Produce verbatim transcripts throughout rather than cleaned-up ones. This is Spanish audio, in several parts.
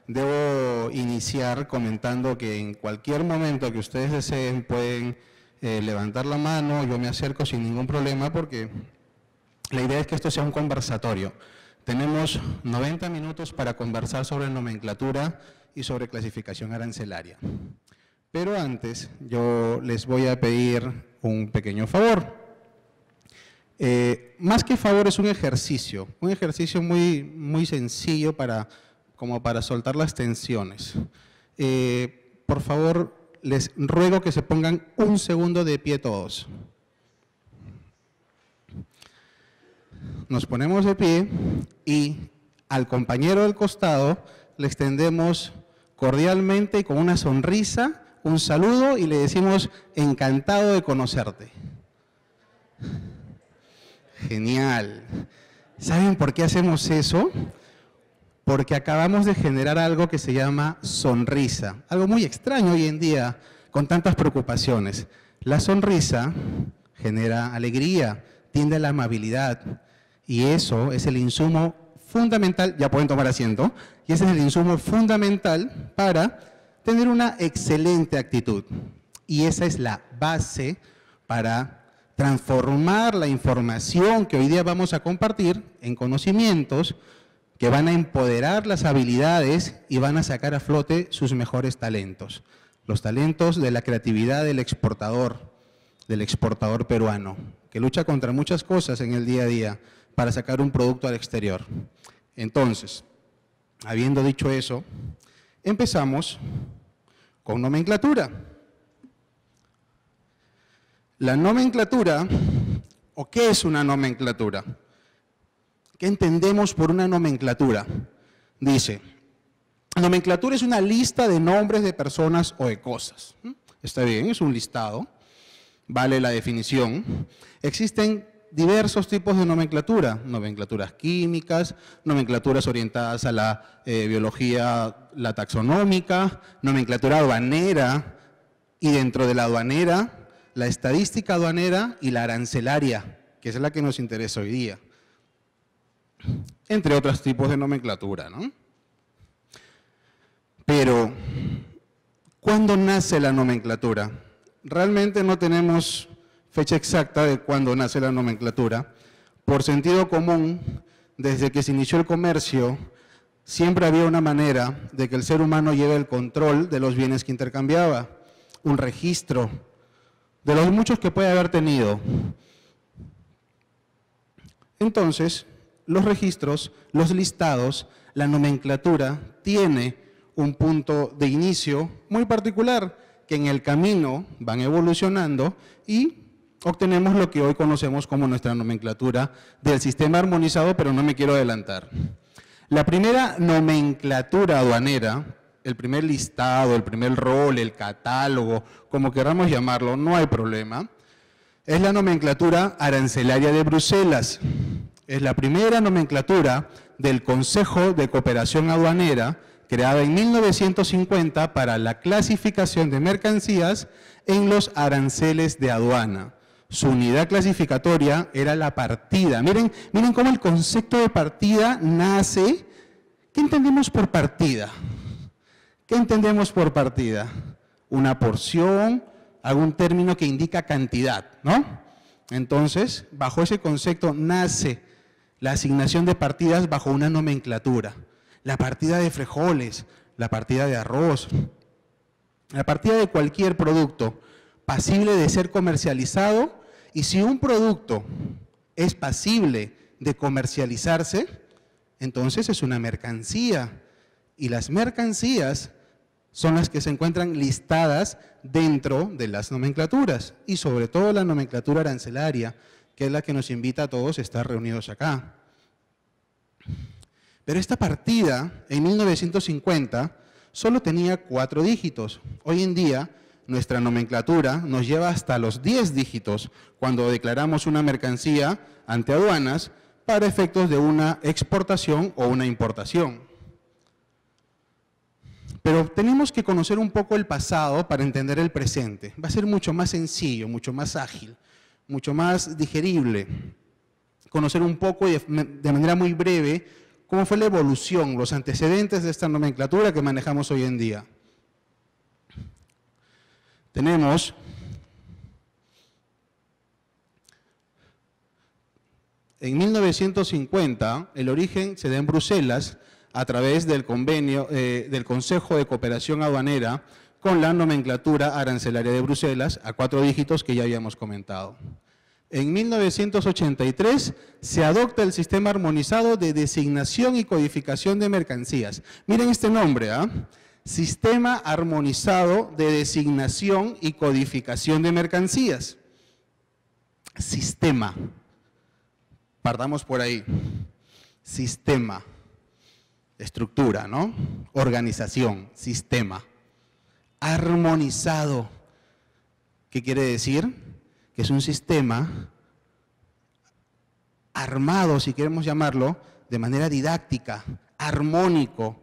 Debo iniciar comentando que en cualquier momento que ustedes deseen pueden eh, levantar la mano, yo me acerco sin ningún problema porque la idea es que esto sea un conversatorio. Tenemos noventa minutos para conversar sobre nomenclatura y sobre clasificación arancelaria. Pero antes yo les voy a pedir un pequeño favor. Eh, más que favor es un ejercicio, un ejercicio muy, muy sencillo para, como para soltar las tensiones. Eh, por favor, les ruego que se pongan un segundo de pie todos. Nos ponemos de pie y al compañero del costado le extendemos cordialmente y con una sonrisa un saludo y le decimos encantado de conocerte. Genial. ¿Saben por qué hacemos eso? Porque acabamos de generar algo que se llama sonrisa. Algo muy extraño hoy en día con tantas preocupaciones. La sonrisa genera alegría, tiende a la amabilidad y eso es el insumo fundamental, ya pueden tomar asiento, y ese es el insumo fundamental para tener una excelente actitud. Y esa es la base para transformar la información que hoy día vamos a compartir en conocimientos que van a empoderar las habilidades y van a sacar a flote sus mejores talentos. Los talentos de la creatividad del exportador, del exportador peruano, que lucha contra muchas cosas en el día a día para sacar un producto al exterior. Entonces, habiendo dicho eso, empezamos con nomenclatura. La nomenclatura, ¿o qué es una nomenclatura? ¿Qué entendemos por una nomenclatura? Dice, nomenclatura es una lista de nombres de personas o de cosas. Está bien, es un listado, vale la definición. Existen diversos tipos de nomenclatura, nomenclaturas químicas, nomenclaturas orientadas a la eh, biología, la taxonómica, nomenclatura aduanera, y dentro de la aduanera, la estadística aduanera y la arancelaria, que es la que nos interesa hoy día, entre otros tipos de nomenclatura, ¿no? Pero, ¿cuándo nace la nomenclatura? Realmente no tenemos fecha exacta de cuándo nace la nomenclatura. Por sentido común, desde que se inició el comercio, siempre había una manera de que el ser humano lleve el control de los bienes que intercambiaba, un registro de los muchos que puede haber tenido. Entonces, los registros, los listados, la nomenclatura tiene un punto de inicio muy particular que en el camino van evolucionando y obtenemos lo que hoy conocemos como nuestra nomenclatura del sistema armonizado, pero no me quiero adelantar. La primera nomenclatura aduanera, el primer listado, el primer rol, el catálogo, como queramos llamarlo, no hay problema, es la nomenclatura arancelaria de Bruselas. Es la primera nomenclatura del Consejo de Cooperación Aduanera, creada en mil novecientos cincuenta para la clasificación de mercancías en los aranceles de aduana. Su unidad clasificatoria era la partida. Miren, miren cómo el concepto de partida nace. ¿Qué entendemos por partida? ¿Qué entendemos por partida? Una porción, algún término que indica cantidad, ¿no? Entonces, bajo ese concepto nace la asignación de partidas bajo una nomenclatura. La partida de frijoles, la partida de arroz, la partida de cualquier producto pasible de ser comercializado, y si un producto es pasible de comercializarse, entonces es una mercancía. Y las mercancías son las que se encuentran listadas dentro de las nomenclaturas, y sobre todo la nomenclatura arancelaria, que es la que nos invita a todos a estar reunidos acá. Pero esta partida, en mil novecientos cincuenta, solo tenía cuatro dígitos. Hoy en día, nuestra nomenclatura nos lleva hasta los diez dígitos cuando declaramos una mercancía ante aduanas para efectos de una exportación o una importación. Pero tenemos que conocer un poco el pasado para entender el presente. Va a ser mucho más sencillo, mucho más ágil, mucho más digerible. Conocer un poco y de manera muy breve cómo fue la evolución, los antecedentes de esta nomenclatura que manejamos hoy en día. Tenemos en mil novecientos cincuenta, el origen se da en Bruselas a través del convenio eh, del Consejo de Cooperación Aduanera con la nomenclatura arancelaria de Bruselas a cuatro dígitos que ya habíamos comentado. En mil novecientos ochenta y tres se adopta el sistema armonizado de designación y codificación de mercancías. Miren este nombre, ¿ah? ¿eh? Sistema armonizado de designación y codificación de mercancías. Sistema. Partamos por ahí. Sistema. Estructura, ¿no? Organización, sistema. Armonizado. ¿Qué quiere decir? Que es un sistema armado, si queremos llamarlo, de manera didáctica, armónico,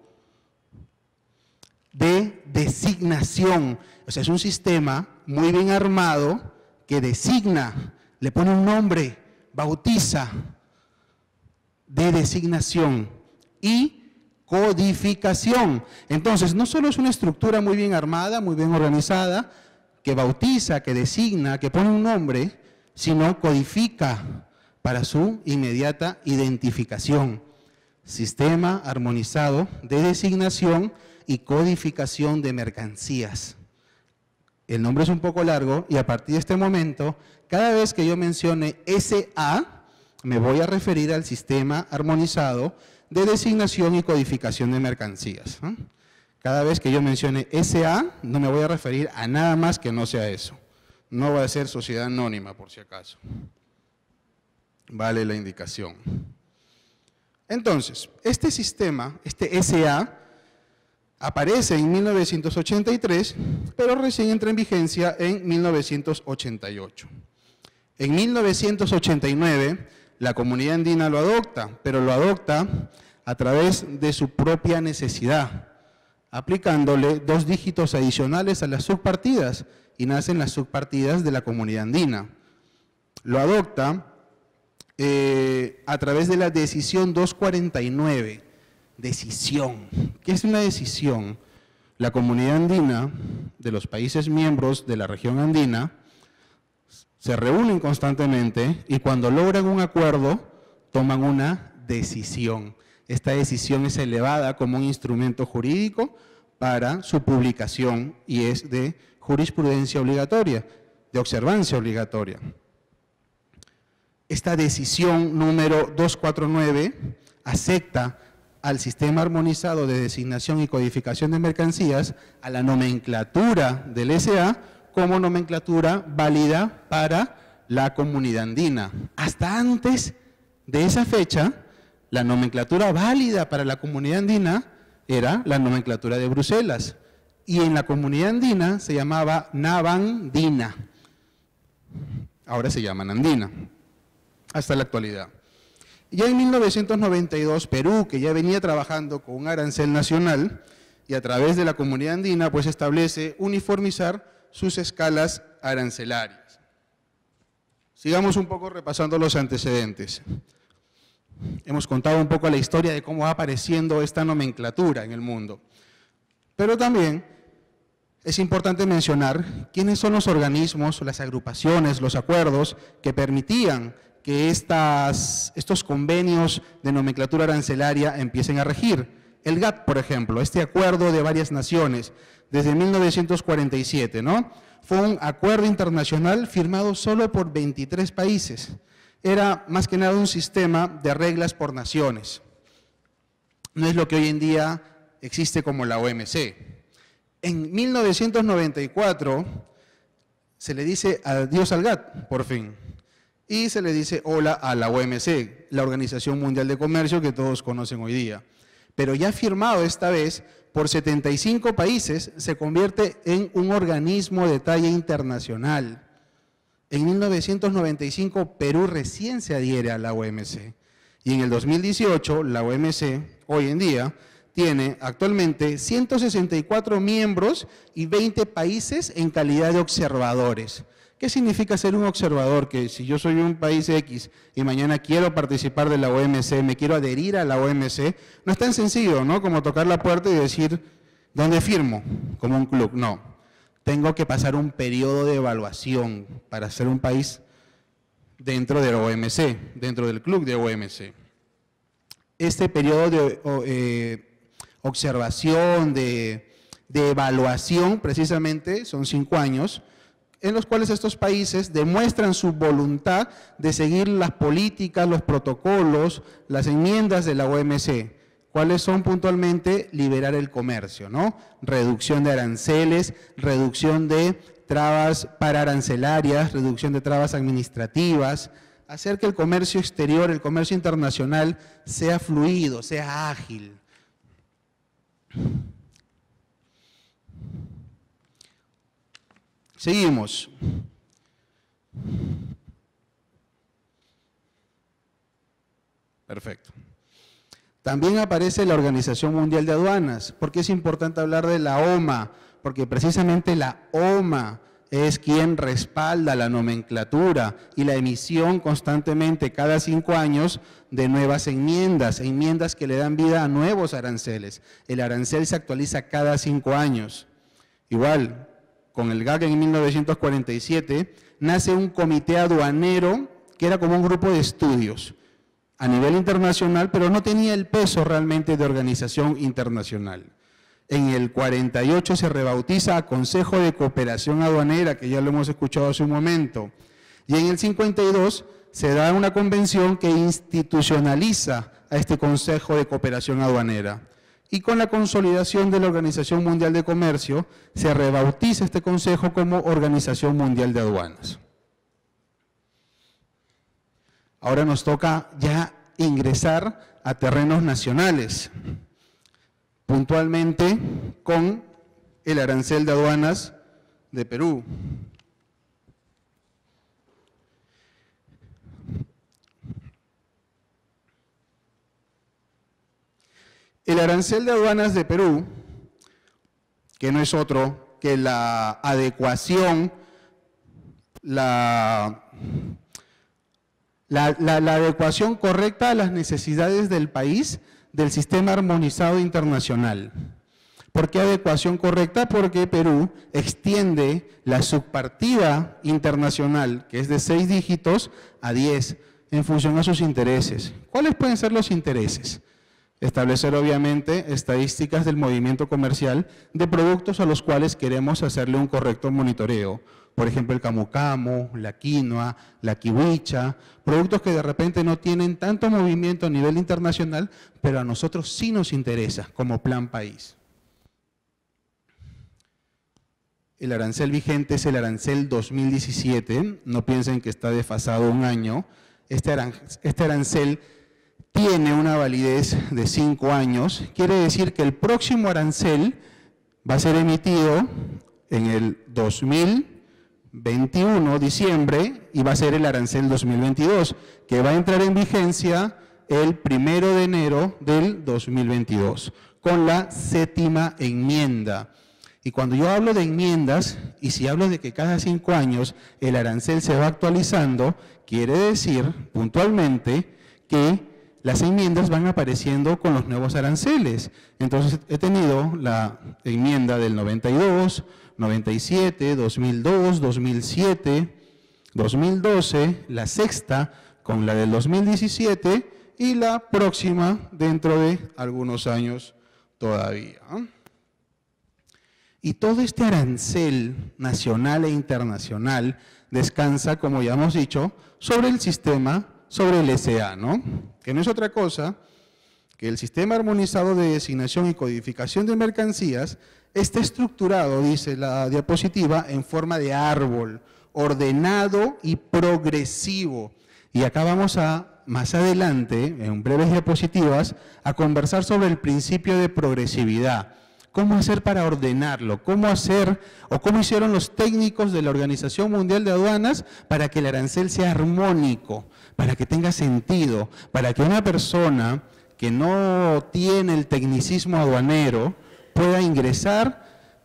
de designación. O sea, es un sistema muy bien armado que designa, le pone un nombre, bautiza, de designación y codificación. Entonces, no solo es una estructura muy bien armada, muy bien organizada, que bautiza, que designa, que pone un nombre, sino codifica para su inmediata identificación. Sistema armonizado de designación y codificación de mercancías. El nombre es un poco largo y a partir de este momento, cada vez que yo mencione S A, me voy a referir al sistema armonizado de designación y codificación de mercancías. ¿eh? Cada vez que yo mencione S A, no me voy a referir a nada más que no sea eso. No va a ser sociedad anónima, por si acaso. Vale la indicación. Entonces, este sistema, este S A, aparece en mil novecientos ochenta y tres, pero recién entra en vigencia en mil novecientos ochenta y ocho. En mil novecientos ochenta y nueve, la Comunidad Andina lo adopta, pero lo adopta a través de su propia necesidad, aplicándole dos dígitos adicionales a las subpartidas, y nacen las subpartidas de la Comunidad Andina. Lo adopta eh, a través de la decisión doscientos cuarenta y nueve. Decisión. ¿Qué es una decisión? La Comunidad Andina, de los países miembros de la región andina, se reúnen constantemente y cuando logran un acuerdo, toman una decisión. Esta decisión es elevada como un instrumento jurídico para su publicación y es de jurisprudencia obligatoria, de observancia obligatoria. Esta decisión número doscientos cuarenta y nueve acepta al sistema armonizado de designación y codificación de mercancías, a la nomenclatura del S A como nomenclatura válida para la Comunidad Andina. Hasta antes de esa fecha, la nomenclatura válida para la Comunidad Andina era la nomenclatura de Bruselas y en la Comunidad Andina se llamaba Navandina. Ahora se llama Andina, hasta la actualidad. Ya en mil novecientos noventa y dos, Perú, que ya venía trabajando con un arancel nacional y a través de la Comunidad Andina, pues establece uniformizar sus escalas arancelarias. Sigamos un poco repasando los antecedentes. Hemos contado un poco la historia de cómo va apareciendo esta nomenclatura en el mundo. Pero también es importante mencionar quiénes son los organismos, las agrupaciones, los acuerdos que permitían que estas, estos convenios de nomenclatura arancelaria empiecen a regir. El G A T T, por ejemplo, este acuerdo de varias naciones, desde mil novecientos cuarenta y siete, ¿no? Fue un acuerdo internacional firmado solo por veintitrés países. Era más que nada un sistema de reglas por naciones. No es lo que hoy en día existe como la O M C. En mil novecientos noventa y cuatro se le dice adiós al G A T T, por fin. Y se le dice hola a la O M C, la Organización Mundial de Comercio que todos conocen hoy día. Pero ya firmado esta vez por setenta y cinco países, se convierte en un organismo de talla internacional. En mil novecientos noventa y cinco, Perú recién se adhiere a la O M C. Y en el dos mil dieciocho, la O M C, hoy en día, tiene actualmente ciento sesenta y cuatro miembros y veinte países en calidad de observadores. ¿Qué significa ser un observador? Que si yo soy un país X y mañana quiero participar de la O M C, me quiero adherir a la O M C, no es tan sencillo, ¿no? Como tocar la puerta y decir, ¿dónde firmo? Como un club, no. Tengo que pasar un periodo de evaluación para ser un país dentro de la O M C, dentro del club de O M C. Este periodo de eh, observación, de, de evaluación, precisamente, son cinco años, en los cuales estos países demuestran su voluntad de seguir las políticas, los protocolos, las enmiendas de la O M C. ¿Cuáles son puntualmente? Liberar el comercio, ¿no? Reducción de aranceles, reducción de trabas pararancelarias, reducción de trabas administrativas, hacer que el comercio exterior, el comercio internacional sea fluido, sea ágil. Seguimos. Perfecto. También aparece la Organización Mundial de Aduanas. ¿Por qué es importante hablar de la O M A? Porque precisamente la O M A es quien respalda la nomenclatura y la emisión constantemente cada cinco años de nuevas enmiendas, enmiendas que le dan vida a nuevos aranceles. El arancel se actualiza cada cinco años. Igual, con el G A C en mil novecientos cuarenta y siete, nace un comité aduanero que era como un grupo de estudios a nivel internacional, pero no tenía el peso realmente de organización internacional. En el cuarenta y ocho se rebautiza a Consejo de Cooperación Aduanera, que ya lo hemos escuchado hace un momento, y en el cincuenta y dos se da una convención que institucionaliza a este Consejo de Cooperación Aduanera. Y con la consolidación de la Organización Mundial de Comercio, se rebautiza este Consejo como Organización Mundial de Aduanas. Ahora nos toca ya ingresar a terrenos nacionales, puntualmente con el arancel de aduanas de Perú. El arancel de aduanas de Perú, que no es otro que la adecuación, la... La, la, la adecuación correcta a las necesidades del país del sistema armonizado internacional. ¿Por qué adecuación correcta? Porque Perú extiende la subpartida internacional, que es de seis dígitos, a diez, en función a sus intereses. ¿Cuáles pueden ser los intereses? Establecer, obviamente, estadísticas del movimiento comercial de productos a los cuales queremos hacerle un correcto monitoreo. Por ejemplo, el camu camu, la quinoa, la kiwicha, productos que de repente no tienen tanto movimiento a nivel internacional, pero a nosotros sí nos interesa como plan país. El arancel vigente es el arancel dos mil diecisiete, no piensen que está desfasado un año. Este arancel, este arancel tiene una validez de cinco años, quiere decir que el próximo arancel va a ser emitido en el dos mil veintiuno, diciembre, y va a ser el arancel dos mil veintidós, que va a entrar en vigencia el primero de enero del dos mil veintidós, con la séptima enmienda. Y cuando yo hablo de enmiendas, y si hablo de que cada cinco años el arancel se va actualizando, quiere decir puntualmente que las enmiendas van apareciendo con los nuevos aranceles. Entonces he tenido la enmienda del noventa y dos, noventa y siete, dos mil dos, dos mil siete, dos mil doce, la sexta con la del dos mil diecisiete y la próxima dentro de algunos años todavía. Y todo este arancel nacional e internacional descansa, como ya hemos dicho, sobre el sistema, sobre el S A, ¿no? Que no es otra cosa que el Sistema Armonizado de Designación y Codificación de Mercancías está estructurado, dice la diapositiva, en forma de árbol, ordenado y progresivo. Y acá vamos a, más adelante, en breves diapositivas, a conversar sobre el principio de progresividad. ¿Cómo hacer para ordenarlo? ¿Cómo hacer o cómo hicieron los técnicos de la Organización Mundial de Aduanas para que el arancel sea armónico, para que tenga sentido, para que una persona que no tiene el tecnicismo aduanero pueda ingresar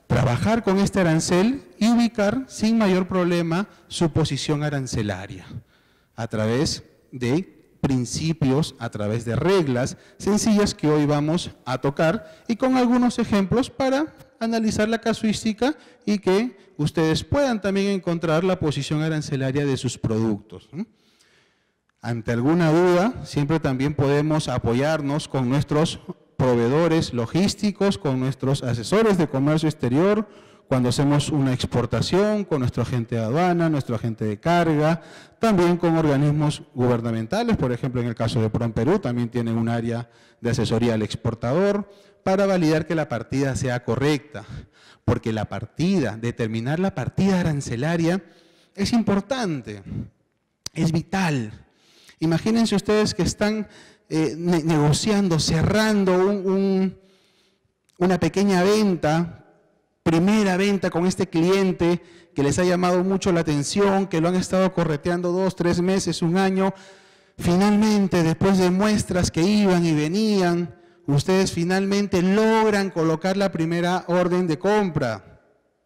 trabajar con este arancel y ubicar sin mayor problema su posición arancelaria a través de principios, a través de reglas sencillas que hoy vamos a tocar y con algunos ejemplos para analizar la casuística y que ustedes puedan también encontrar la posición arancelaria de sus productos. Ante alguna duda, siempre también podemos apoyarnos con nuestros proveedores logísticos, con nuestros asesores de comercio exterior, cuando hacemos una exportación, con nuestro agente de aduana, nuestro agente de carga, también con organismos gubernamentales, por ejemplo, en el caso de PROMPERÚ, también tienen un área de asesoría al exportador, para validar que la partida sea correcta, porque la partida, determinar la partida arancelaria es importante, es vital. Imagínense ustedes que están eh, ne negociando, cerrando un, un, una pequeña venta, primera venta con este cliente que les ha llamado mucho la atención, que lo han estado correteando dos, tres meses, un año. Finalmente, después de muestras que iban y venían, ustedes finalmente logran colocar la primera orden de compra.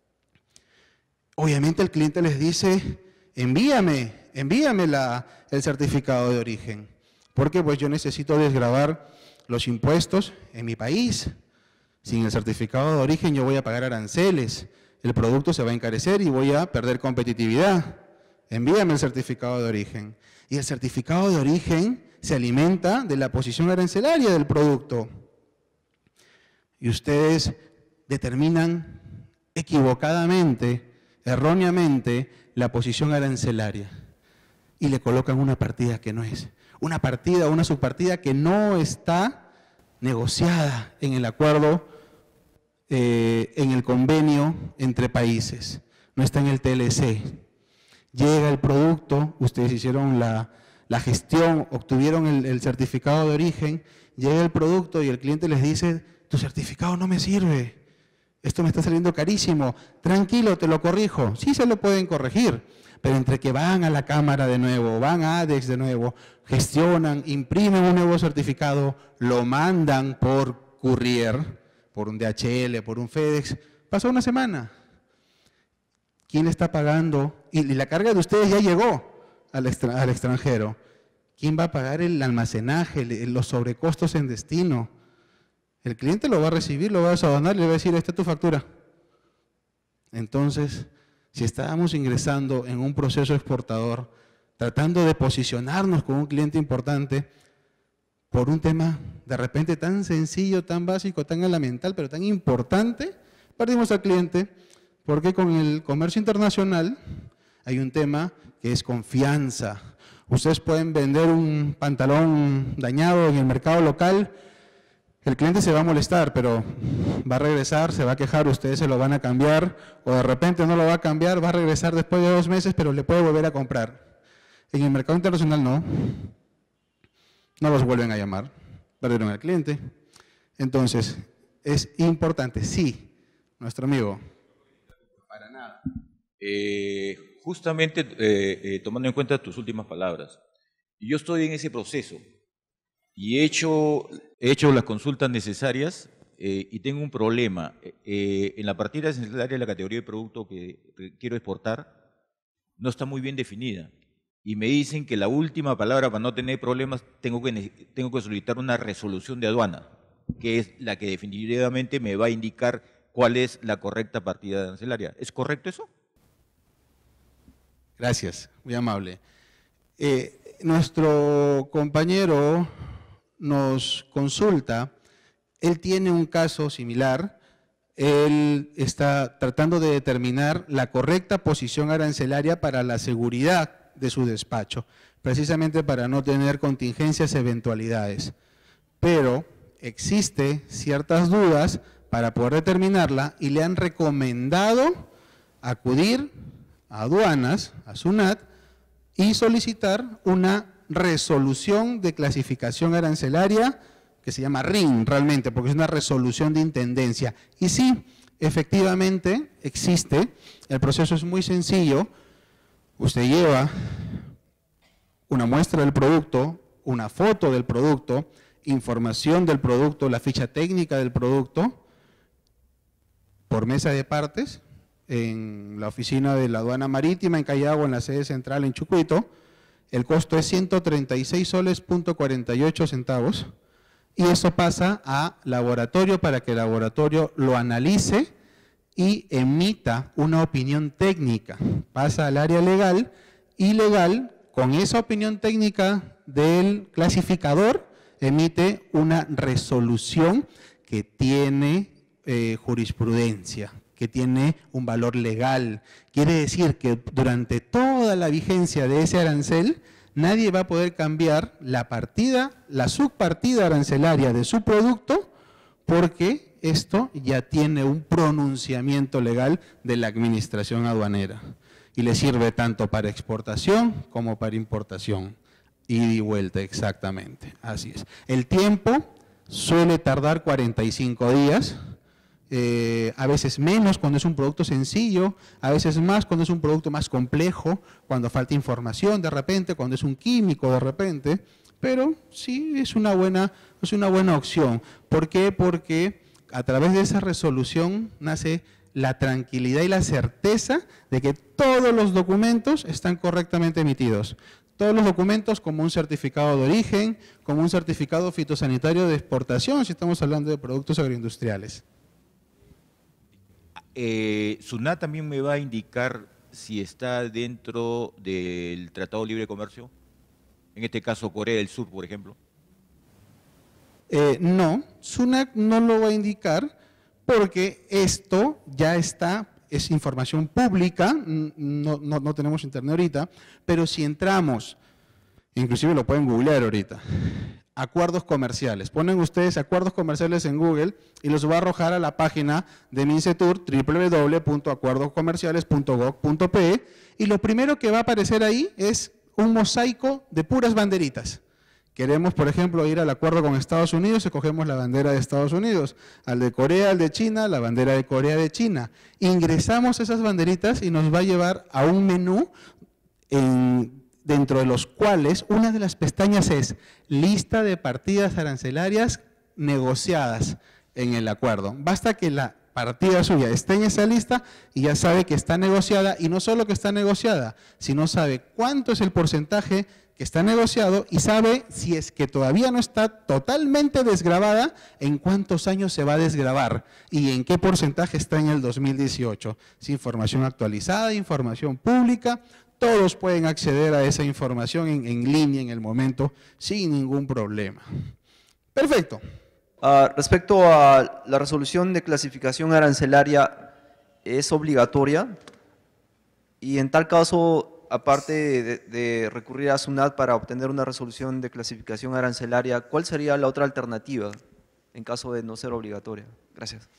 Obviamente el cliente les dice, envíame, envíame la, el certificado de origen, porque pues yo necesito desgravar los impuestos en mi país. Sin el certificado de origen yo voy a pagar aranceles, el producto se va a encarecer y voy a perder competitividad. Envíame el certificado de origen. Y el certificado de origen se alimenta de la posición arancelaria del producto. Y ustedes determinan equivocadamente, erróneamente, la posición arancelaria. Y le colocan una partida que no es. Una partida, una subpartida que no está negociada en el acuerdo, eh, en el convenio entre países. No está en el T L C. Llega el producto, ustedes hicieron la, la gestión, obtuvieron el, el certificado de origen, llega el producto y el cliente les dice, tu certificado no me sirve, esto me está saliendo carísimo, tranquilo, te lo corrijo. Sí se lo pueden corregir, pero entre que van a la cámara de nuevo, van a ADEX de nuevo, gestionan, imprimen un nuevo certificado, lo mandan por courier, por un D H L, por un FedEx, pasó una semana. ¿Quién le está pagando? Y la carga de ustedes ya llegó al, extra, al extranjero. ¿Quién va a pagar el almacenaje, los sobrecostos en destino? El cliente lo va a recibir, lo va a aduanar y le va a decir, esta es tu factura. Entonces, si estábamos ingresando en un proceso exportador, tratando de posicionarnos con un cliente importante, por un tema de repente tan sencillo, tan básico, tan elemental, pero tan importante, perdimos al cliente. Porque con el comercio internacional hay un tema que es confianza. Ustedes pueden vender un pantalón dañado en el mercado local, el cliente se va a molestar, pero va a regresar, se va a quejar, ustedes se lo van a cambiar, o de repente no lo va a cambiar, va a regresar después de dos meses, pero le puede volver a comprar. En el mercado internacional no, no los vuelven a llamar, perdieron al cliente. Entonces, es importante, sí, nuestro amigo. Para nada. Eh, justamente eh, eh, tomando en cuenta tus últimas palabras, yo estoy en ese proceso y he hecho, he hecho las consultas necesarias eh, y tengo un problema. Eh, en la partida arancelaria de la categoría de producto que, que quiero exportar no está muy bien definida y me dicen que la última palabra para no tener problemas tengo que, tengo que solicitar una resolución de aduana, que es la que definitivamente me va a indicar cuál es la correcta partida arancelaria. ¿Es correcto eso? Gracias, muy amable. Eh, nuestro compañero nos consulta, él tiene un caso similar, él está tratando de determinar la correcta posición arancelaria para la seguridad de su despacho, precisamente para no tener contingencias, eventualidades. Pero existe ciertas dudas para poder determinarla y le han recomendado acudir a aduanas, a SUNAT, y solicitar una resolución de clasificación arancelaria que se llama R I N realmente, porque es una resolución de intendencia. Y sí, efectivamente existe, el proceso es muy sencillo, usted lleva una muestra del producto, una foto del producto, información del producto, la ficha técnica del producto, por mesa de partes en la oficina de la aduana marítima en Callao, en la sede central en Chucuito. El costo es ciento treinta y seis soles punto cuarenta y ocho centavos y eso pasa a laboratorio para que el laboratorio lo analice y emita una opinión técnica. Pasa al área legal y legal, con esa opinión técnica del clasificador, emite una resolución que tiene eh, jurisprudencia, que tiene un valor legal. Quiere decir que durante toda la vigencia de ese arancel, nadie va a poder cambiar la partida, la subpartida arancelaria de su producto, porque esto ya tiene un pronunciamiento legal de la administración aduanera. Y le sirve tanto para exportación como para importación. Ida y vuelta, exactamente. Así es. El tiempo suele tardar cuarenta y cinco días. Eh, a veces menos cuando es un producto sencillo, a veces más cuando es un producto más complejo, cuando falta información de repente, cuando es un químico de repente, pero sí es una buena, es una buena opción. ¿Por qué? Porque a través de esa resolución nace la tranquilidad y la certeza de que todos los documentos están correctamente emitidos. Todos los documentos como un certificado de origen, como un certificado fitosanitario de exportación, si estamos hablando de productos agroindustriales. Eh, SUNAT también me va a indicar si está dentro del Tratado de Libre Comercio, en este caso Corea del Sur, por ejemplo. Eh, no, SUNAT no lo va a indicar porque esto ya está, es información pública, no, no, no tenemos internet ahorita, pero si entramos, inclusive lo pueden googlear ahorita, acuerdos comerciales. Ponen ustedes acuerdos comerciales en Google y los va a arrojar a la página de MINCETUR, doble u doble u doble u punto acuerdos comerciales punto gob punto pe, y lo primero que va a aparecer ahí es un mosaico de puras banderitas. Queremos, por ejemplo, ir al acuerdo con Estados Unidos, escogemos la bandera de Estados Unidos, al de Corea, al de China, la bandera de Corea de China. Ingresamos esas banderitas y nos va a llevar a un menú en dentro de los cuales una de las pestañas es lista de partidas arancelarias negociadas en el acuerdo. Basta que la partida suya esté en esa lista y ya sabe que está negociada, y no solo que está negociada, sino sabe cuánto es el porcentaje que está negociado y sabe si es que todavía no está totalmente desgravada, en cuántos años se va a desgravar y en qué porcentaje está en el dos mil dieciocho. Es información actualizada, información pública. Todos pueden acceder a esa información en, en línea en el momento sin ningún problema. Perfecto. Uh, respecto a la resolución de clasificación arancelaria, ¿es obligatoria? Y en tal caso, aparte de, de recurrir a SUNAT para obtener una resolución de clasificación arancelaria, ¿cuál sería la otra alternativa en caso de no ser obligatoria? Gracias.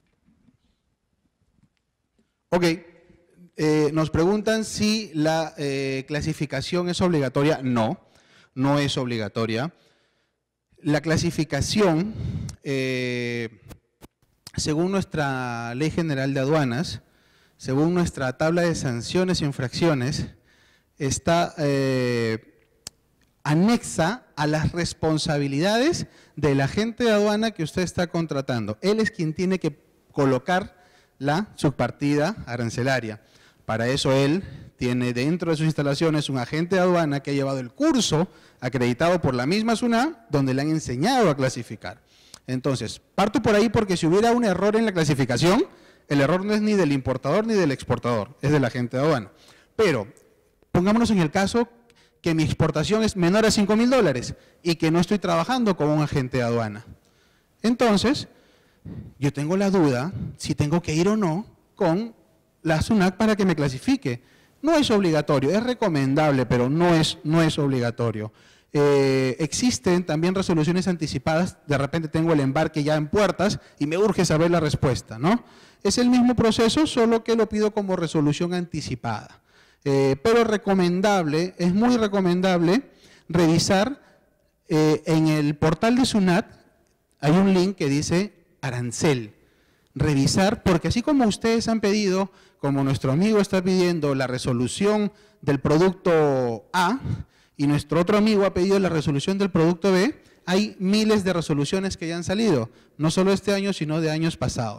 Ok. Eh, nos preguntan si la eh, clasificación es obligatoria. No, no es obligatoria. La clasificación, eh, según nuestra Ley General de Aduanas, según nuestra tabla de sanciones e infracciones, está eh, anexa a las responsabilidades del agente de aduana que usted está contratando. Él es quien tiene que colocar la subpartida arancelaria. Para eso él tiene dentro de sus instalaciones un agente de aduana que ha llevado el curso acreditado por la misma SUNAT, donde le han enseñado a clasificar. Entonces, parto por ahí porque si hubiera un error en la clasificación, el error no es ni del importador ni del exportador, es del agente de aduana. Pero, pongámonos en el caso que mi exportación es menor a cinco mil dólares y que no estoy trabajando con un agente de aduana. Entonces, yo tengo la duda si tengo que ir o no con la SUNAT para que me clasifique. No es obligatorio, es recomendable, pero no es, no es obligatorio. Eh, existen también resoluciones anticipadas, de repente tengo el embarque ya en puertas y me urge saber la respuesta, ¿no? Es el mismo proceso, solo que lo pido como resolución anticipada. Eh, pero es recomendable, es muy recomendable revisar eh, en el portal de SUNAT, hay un link que dice arancel. Revisar, porque así como ustedes han pedido, como nuestro amigo está pidiendo la resolución del producto A y nuestro otro amigo ha pedido la resolución del producto B, hay miles de resoluciones que ya han salido, no solo este año, sino de años pasados.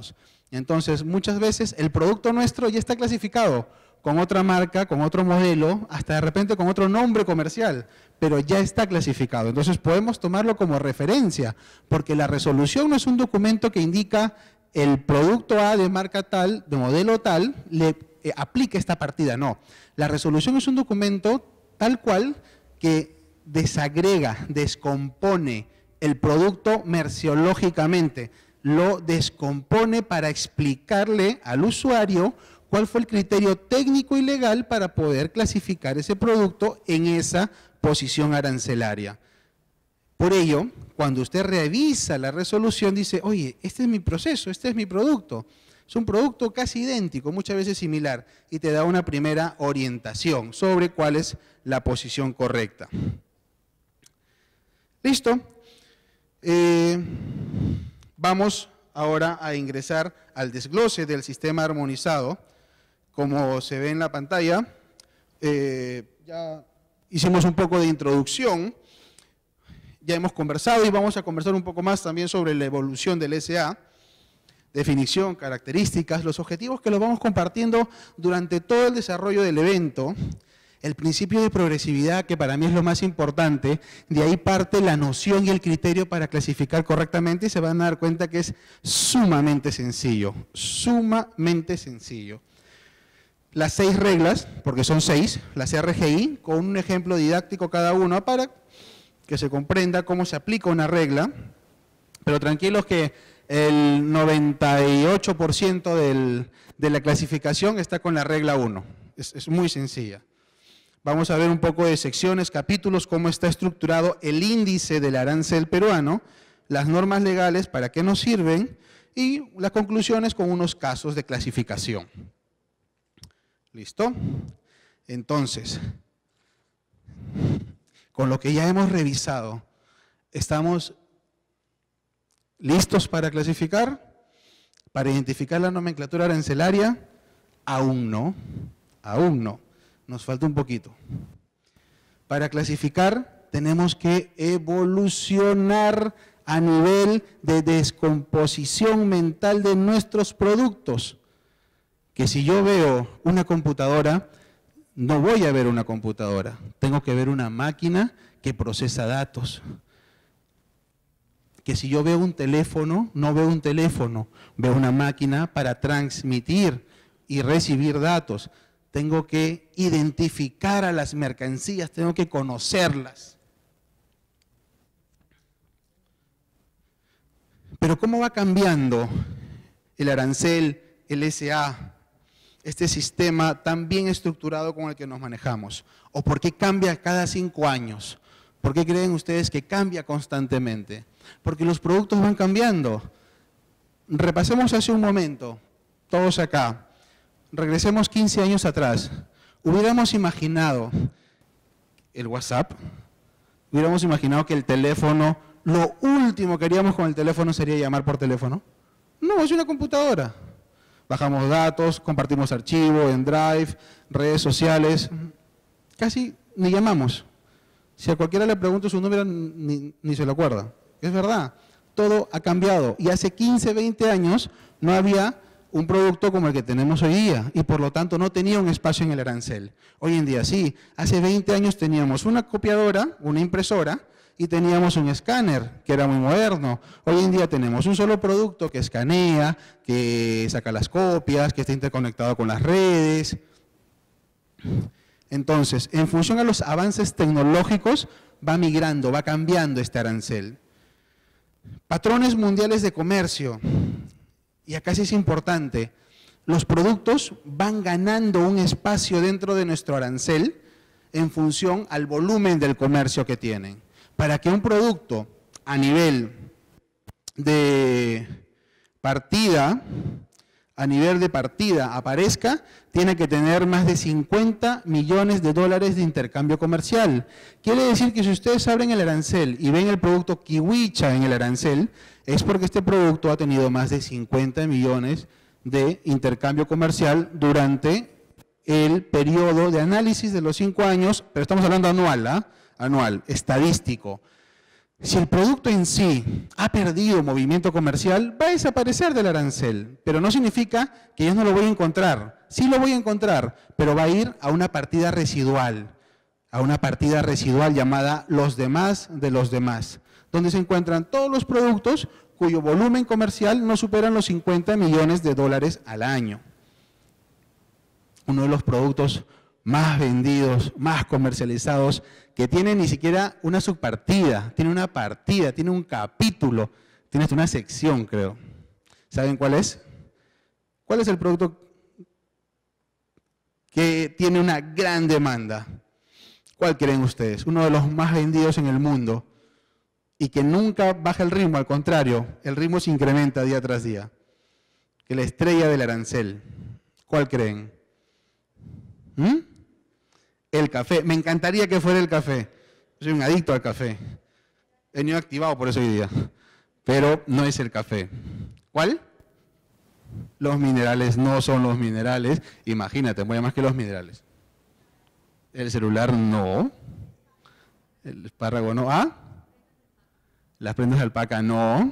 Entonces, muchas veces el producto nuestro ya está clasificado con otra marca, con otro modelo, hasta de repente con otro nombre comercial, pero ya está clasificado. Entonces, podemos tomarlo como referencia, porque la resolución no es un documento que indica el producto A de marca tal, de modelo tal, le eh, aplica esta partida. No, la resolución es un documento tal cual que desagrega, descompone el producto merciológicamente, lo descompone para explicarle al usuario cuál fue el criterio técnico y legal para poder clasificar ese producto en esa posición arancelaria. Por ello, cuando usted revisa la resolución, dice, oye, este es mi proceso, este es mi producto. Es un producto casi idéntico, muchas veces similar, y te da una primera orientación sobre cuál es la posición correcta. ¿Listo? Eh, vamos ahora a ingresar al desglose del sistema armonizado. Como se ve en la pantalla, eh, ya hicimos un poco de introducción, ya hemos conversado y vamos a conversar un poco más también sobre la evolución del S A, definición, características, los objetivos que los vamos compartiendo durante todo el desarrollo del evento. El principio de progresividad, que para mí es lo más importante, de ahí parte la noción y el criterio para clasificar correctamente y se van a dar cuenta que es sumamente sencillo, sumamente sencillo. Las seis reglas, porque son seis, las R G I, con un ejemplo didáctico cada uno para que se comprenda cómo se aplica una regla, pero tranquilos que el noventa y ocho por ciento del, de la clasificación está con la regla uno, es, es muy sencilla. Vamos a ver un poco de secciones, capítulos, cómo está estructurado el índice del arancel peruano, las normas legales, para qué nos sirven y las conclusiones con unos casos de clasificación. ¿Listo? Entonces, con lo que ya hemos revisado, ¿estamos listos para clasificar? ¿Para identificar la nomenclatura arancelaria? Aún no, aún no. Nos falta un poquito. Para clasificar tenemos que evolucionar a nivel de descomposición mental de nuestros productos. Que si yo veo una computadora, no voy a ver una computadora, tengo que ver una máquina que procesa datos. Que si yo veo un teléfono, no veo un teléfono, veo una máquina para transmitir y recibir datos. Tengo que identificar a las mercancías, tengo que conocerlas. Pero ¿cómo va cambiando el arancel, el S A, este sistema tan bien estructurado con el que nos manejamos? ¿O por qué cambia cada cinco años? ¿Por qué creen ustedes que cambia constantemente? Porque los productos van cambiando. Repasemos hace un momento, todos acá. Regresemos quince años atrás, hubiéramos imaginado el WhatsApp, hubiéramos imaginado que el teléfono, lo último que haríamos con el teléfono sería llamar por teléfono. No, es una computadora. Bajamos datos, compartimos archivos en Drive, redes sociales, casi ni llamamos. Si a cualquiera le pregunto su número, ni, ni se lo acuerda. Es verdad, todo ha cambiado y hace quince, veinte años no había un producto como el que tenemos hoy día y por lo tanto no tenía un espacio en el arancel. Hoy en día sí, hace veinte años teníamos una copiadora, una impresora y teníamos un escáner que era muy moderno. Hoy en día tenemos un solo producto que escanea, que saca las copias, que está interconectado con las redes. Entonces, en función a los avances tecnológicos va migrando, va cambiando este arancel. Patrones mundiales de comercio. Y acá sí es importante, los productos van ganando un espacio dentro de nuestro arancel en función al volumen del comercio que tienen. Para que un producto a nivel de partida, a nivel de partida aparezca, tiene que tener más de cincuenta millones de dólares de intercambio comercial. Quiere decir que si ustedes abren el arancel y ven el producto kiwicha en el arancel, es porque este producto ha tenido más de cincuenta millones de intercambio comercial durante el periodo de análisis de los cinco años, pero estamos hablando anual, ¿ah? Anual, estadístico. Si el producto en sí ha perdido movimiento comercial, va a desaparecer del arancel, pero no significa que yo no lo voy a encontrar. Sí lo voy a encontrar, pero va a ir a una partida residual, a una partida residual llamada los demás de los demás, donde se encuentran todos los productos cuyo volumen comercial no superan los cincuenta millones de dólares al año. Uno de los productos más vendidos, más comercializados, que tiene ni siquiera una subpartida, tiene una partida, tiene un capítulo, tiene hasta una sección, creo. ¿Saben cuál es? ¿Cuál es el producto que tiene una gran demanda? ¿Cuál creen ustedes? Uno de los más vendidos en el mundo y que nunca baja el ritmo, al contrario, el ritmo se incrementa día tras día. Que la estrella del arancel. ¿Cuál creen? ¿Mm? El café. Me encantaría que fuera el café. Soy un adicto al café. He venido activado por eso hoy día. Pero no es el café. ¿Cuál? Los minerales no son los minerales. Imagínate, voy a más que los minerales. El celular no. El espárrago no. ¿Ah? Las prendas de alpaca no.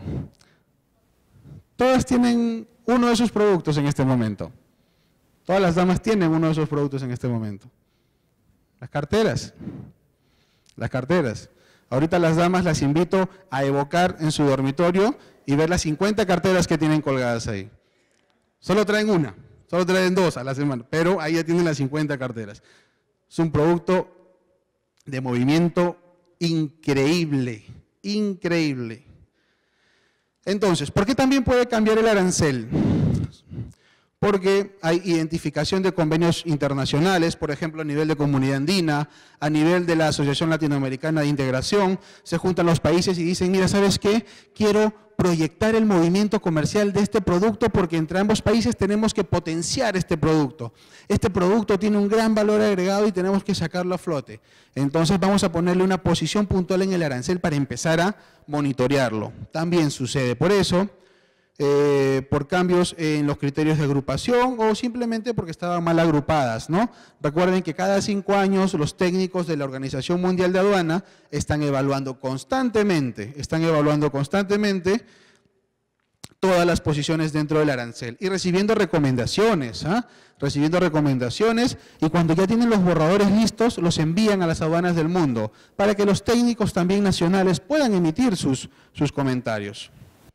Todas tienen uno de esos productos en este momento. Todas las damas tienen uno de esos productos en este momento. Las carteras. Las carteras. Ahorita las damas las invito a evocar en su dormitorio y ver las cincuenta carteras que tienen colgadas ahí. Solo traen una, solo traen dos a la semana, pero ahí ya tienen las cincuenta carteras. Es un producto de movimiento increíble, increíble. Entonces, ¿por qué también puede cambiar el arancel? Porque hay identificación de convenios internacionales, por ejemplo, a nivel de Comunidad Andina, a nivel de la Asociación Latinoamericana de Integración, se juntan los países y dicen, mira, ¿sabes qué? Quiero proyectar el movimiento comercial de este producto porque entre ambos países tenemos que potenciar este producto. Este producto tiene un gran valor agregado y tenemos que sacarlo a flote. Entonces vamos a ponerle una posición puntual en el arancel para empezar a monitorearlo. También sucede por eso. Eh, por cambios en los criterios de agrupación o simplemente porque estaban mal agrupadas, ¿no? Recuerden que cada cinco años los técnicos de la Organización Mundial de Aduana están evaluando constantemente, están evaluando constantemente todas las posiciones dentro del arancel y recibiendo recomendaciones, ¿ah? recibiendo recomendaciones y cuando ya tienen los borradores listos los envían a las aduanas del mundo para que los técnicos también nacionales puedan emitir sus, sus comentarios.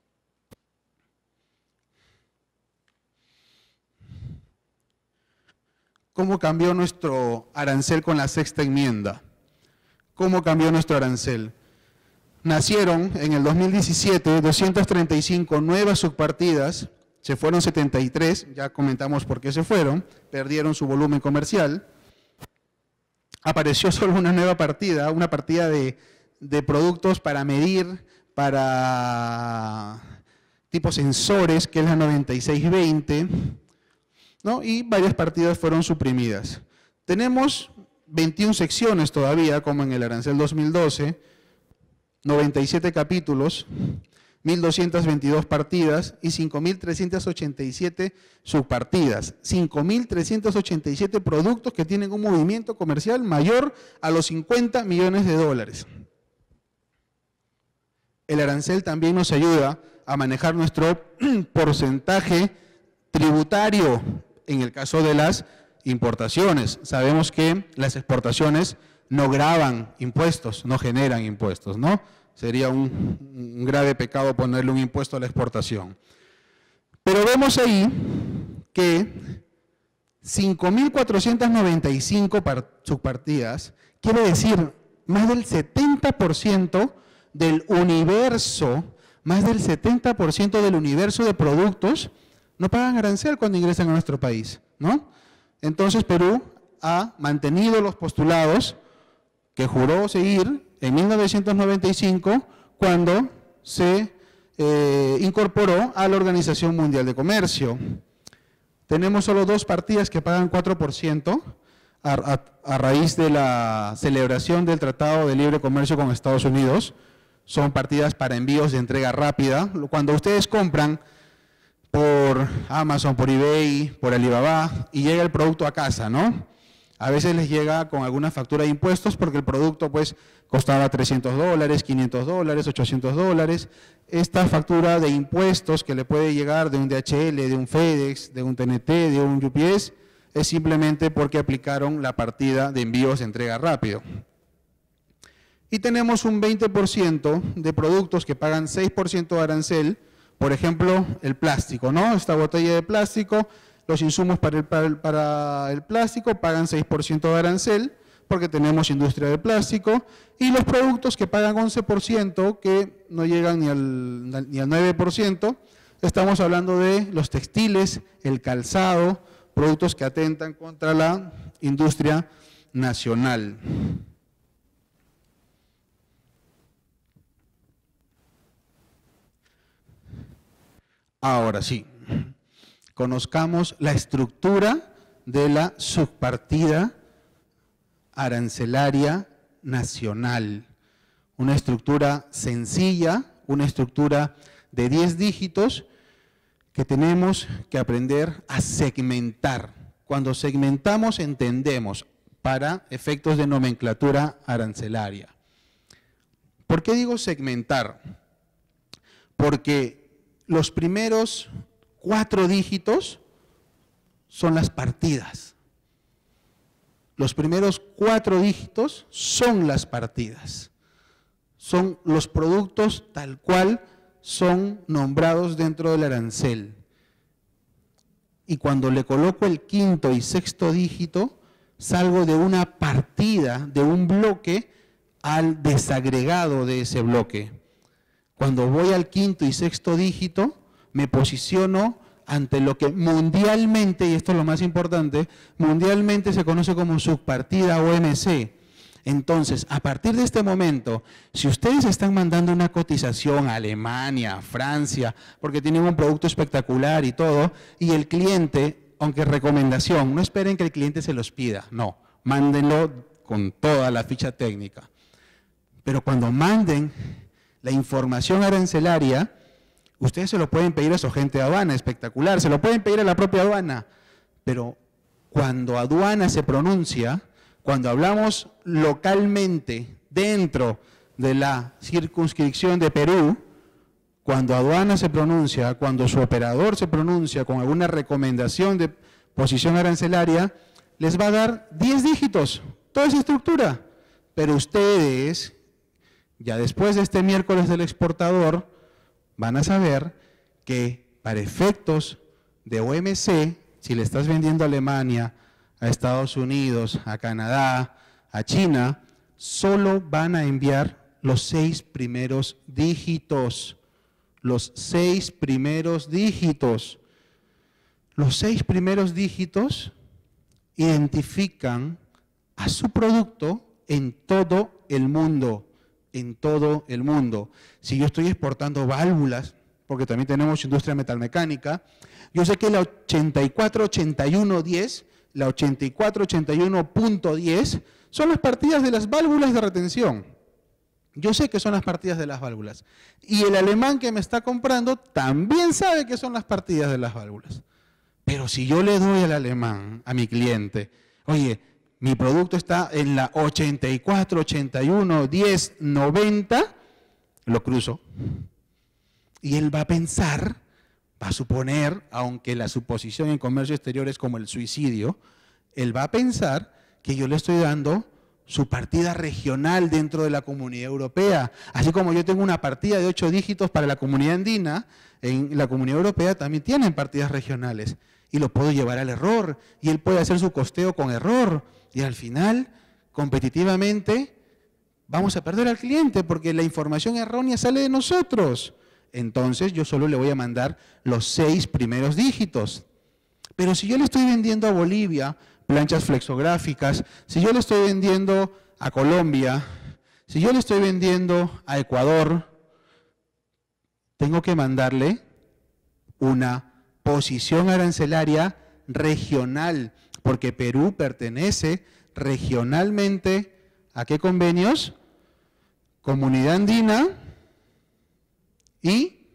¿Cómo cambió nuestro arancel con la sexta enmienda? ¿Cómo cambió nuestro arancel? Nacieron en el dos mil diecisiete doscientas treinta y cinco nuevas subpartidas, se fueron setenta y tres, ya comentamos por qué se fueron, perdieron su volumen comercial. Apareció solo una nueva partida, una partida de, de productos para medir, para tipo sensores, que es la noventa y seis veinte, ¿no? Y varias partidas fueron suprimidas. Tenemos veintiuna secciones todavía, como en el arancel dos mil doce, noventa y siete capítulos, mil doscientas veintidós partidas y cinco mil trescientas ochenta y siete subpartidas. cinco mil trescientos ochenta y siete productos que tienen un movimiento comercial mayor a los cincuenta millones de dólares. El arancel también nos ayuda a manejar nuestro porcentaje tributario en el caso de las importaciones. Sabemos que las exportaciones no gravan impuestos, no generan impuestos, ¿no? Sería un, un grave pecado ponerle un impuesto a la exportación. Pero vemos ahí que cinco mil cuatrocientas noventa y cinco subpartidas, quiere decir más del setenta por ciento del universo, más del setenta por ciento del universo de productos no pagan arancel cuando ingresan a nuestro país, ¿no? Entonces Perú ha mantenido los postulados que juró seguir en mil novecientos noventa y cinco cuando se eh, incorporó a la Organización Mundial de Comercio. Tenemos solo dos partidas que pagan cuatro por ciento a, a, a raíz de la celebración del Tratado de Libre Comercio con Estados Unidos. Son partidas para envíos de entrega rápida. Cuando ustedes compran por Amazon, por eBay, por Alibaba, y llega el producto a casa, ¿no? A veces les llega con alguna factura de impuestos porque el producto pues costaba trescientos dólares, quinientos dólares, ochocientos dólares. Esta factura de impuestos que le puede llegar de un D H L, de un FedEx, de un T N T, de un U P S, es simplemente porque aplicaron la partida de envíos de entrega rápido. Y tenemos un veinte por ciento de productos que pagan seis por ciento de arancel, por ejemplo, el plástico, ¿no? Esta botella de plástico, los insumos para el, para el, para el plástico pagan seis por ciento de arancel, porque tenemos industria de plástico, y los productos que pagan once por ciento, que no llegan ni al, ni al nueve por ciento, estamos hablando de los textiles, el calzado, productos que atentan contra la industria nacional. Ahora sí, conozcamos la estructura de la subpartida arancelaria nacional. Una estructura sencilla, una estructura de diez dígitos que tenemos que aprender a segmentar. Cuando segmentamos entendemos para efectos de nomenclatura arancelaria. ¿Por qué digo segmentar? Porque los primeros cuatro dígitos son las partidas. Los primeros cuatro dígitos son las partidas. Son los productos tal cual son nombrados dentro del arancel. Y cuando le coloco el quinto y sexto dígito, salgo de una partida, de un bloque, al desagregado de ese bloque. Cuando voy al quinto y sexto dígito, me posiciono ante lo que mundialmente, y esto es lo más importante, mundialmente se conoce como subpartida O M C. Entonces, a partir de este momento, si ustedes están mandando una cotización a Alemania, a Francia, porque tienen un producto espectacular y todo, y el cliente, aunque recomendación, no esperen que el cliente se los pida, no, mándenlo con toda la ficha técnica. Pero cuando manden la información arancelaria, ustedes se lo pueden pedir a su agente de aduana, espectacular, se lo pueden pedir a la propia aduana, pero cuando aduana se pronuncia, cuando hablamos localmente dentro de la circunscripción de Perú, cuando aduana se pronuncia, cuando su operador se pronuncia con alguna recomendación de posición arancelaria, les va a dar diez dígitos, toda esa estructura, pero ustedes, ya después de este miércoles del exportador, van a saber que para efectos de O M C, si le estás vendiendo a Alemania, a Estados Unidos, a Canadá, a China, solo van a enviar los seis primeros dígitos. Los seis primeros dígitos. Los seis primeros dígitos identifican a su producto en todo el mundo. En todo el mundo. Si yo estoy exportando válvulas, porque también tenemos industria metalmecánica, yo sé que la ochenta y cuatro ochenta y uno diez, la ochenta y cuatro ochenta y uno punto diez son las partidas de las válvulas de retención. Yo sé que son las partidas de las válvulas. Y el alemán que me está comprando también sabe que son las partidas de las válvulas. Pero si yo le doy al alemán, a mi cliente, oye, mi producto está en la ochenta y cuatro ochenta y uno diez noventa, lo cruzo. Y él va a pensar, va a suponer, aunque la suposición en comercio exterior es como el suicidio, él va a pensar que yo le estoy dando su partida regional dentro de la Comunidad Europea. Así como yo tengo una partida de ocho dígitos para la Comunidad Andina, en la Comunidad Europea también tienen partidas regionales. Y lo puedo llevar al error, y él puede hacer su costeo con error. Y al final, competitivamente, vamos a perder al cliente porque la información errónea sale de nosotros. Entonces, yo solo le voy a mandar los seis primeros dígitos. Pero si yo le estoy vendiendo a Bolivia planchas flexográficas, si yo le estoy vendiendo a Colombia, si yo le estoy vendiendo a Ecuador, tengo que mandarle una posición arancelaria regional, porque Perú pertenece regionalmente ¿a qué convenios? Comunidad Andina y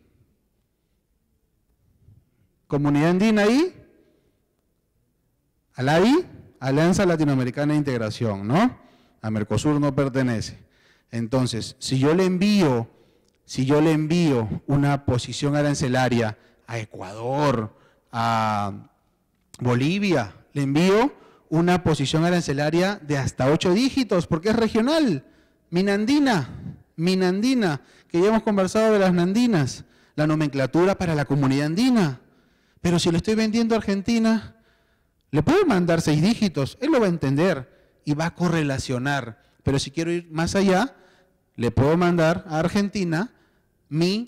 Comunidad Andina y a la I, Alianza Latinoamericana de Integración, ¿no? A Mercosur no pertenece. Entonces, si yo le envío, si yo le envío una posición arancelaria a Ecuador, a Bolivia, le envío una posición arancelaria de hasta ocho dígitos, porque es regional. Minandina, Minandina, que ya hemos conversado de las nandinas, la nomenclatura para la comunidad andina. Pero si le estoy vendiendo a Argentina, le puedo mandar seis dígitos, él lo va a entender y va a correlacionar. Pero si quiero ir más allá, le puedo mandar a Argentina mi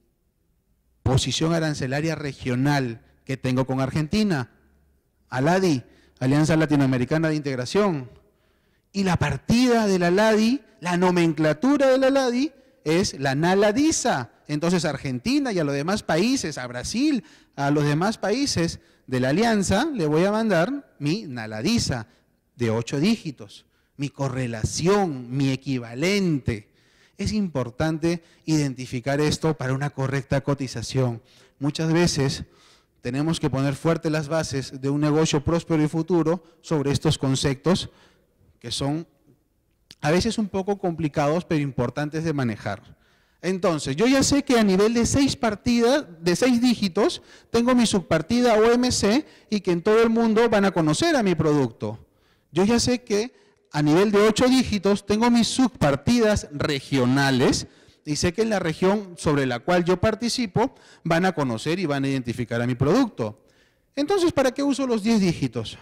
posición arancelaria regional que tengo con Argentina, ALADI, Alianza Latinoamericana de Integración. Y la partida de la ALADI, la nomenclatura de la ALADI es la NALADISA. Entonces Argentina y a los demás países, a Brasil, a los demás países de la alianza, le voy a mandar mi NALADISA de ocho dígitos, mi correlación, mi equivalente. Es importante identificar esto para una correcta cotización. Muchas veces tenemos que poner fuerte las bases de un negocio próspero y futuro sobre estos conceptos que son a veces un poco complicados, pero importantes de manejar. Entonces, yo ya sé que a nivel de seis partidas, de seis dígitos, tengo mi subpartida O M C y que en todo el mundo van a conocer a mi producto. Yo ya sé que a nivel de ocho dígitos tengo mis subpartidas regionales y sé que en la región sobre la cual yo participo van a conocer y van a identificar a mi producto. Entonces, ¿para qué uso los diez dígitos?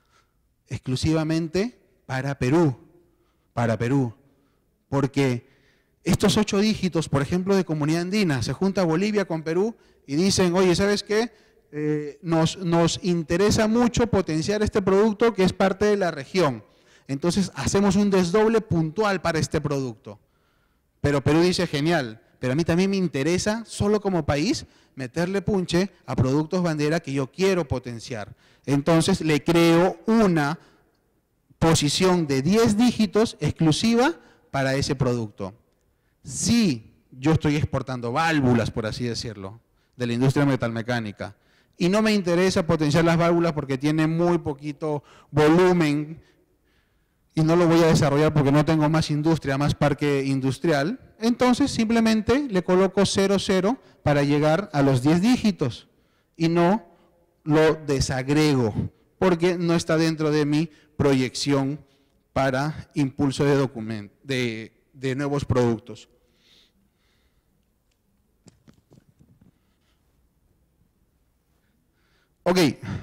Exclusivamente para Perú, para Perú, porque estos ocho dígitos, por ejemplo, de Comunidad Andina, se junta Bolivia con Perú y dicen, oye, ¿sabes qué? Eh, nos, nos interesa mucho potenciar este producto que es parte de la región. Entonces, hacemos un desdoble puntual para este producto. Pero Perú dice, genial, pero a mí también me interesa, solo como país, meterle punche a productos bandera que yo quiero potenciar. Entonces, le creo una posición de diez dígitos exclusiva para ese producto. Si yo estoy exportando válvulas, por así decirlo, de la industria metalmecánica, y no me interesa potenciar las válvulas porque tiene muy poquito volumen y no lo voy a desarrollar porque no tengo más industria, más parque industrial, entonces simplemente le coloco cero cero para llegar a los diez dígitos y no lo desagrego porque no está dentro de mi proyección para impulso de, document, de, de nuevos productos. Ok,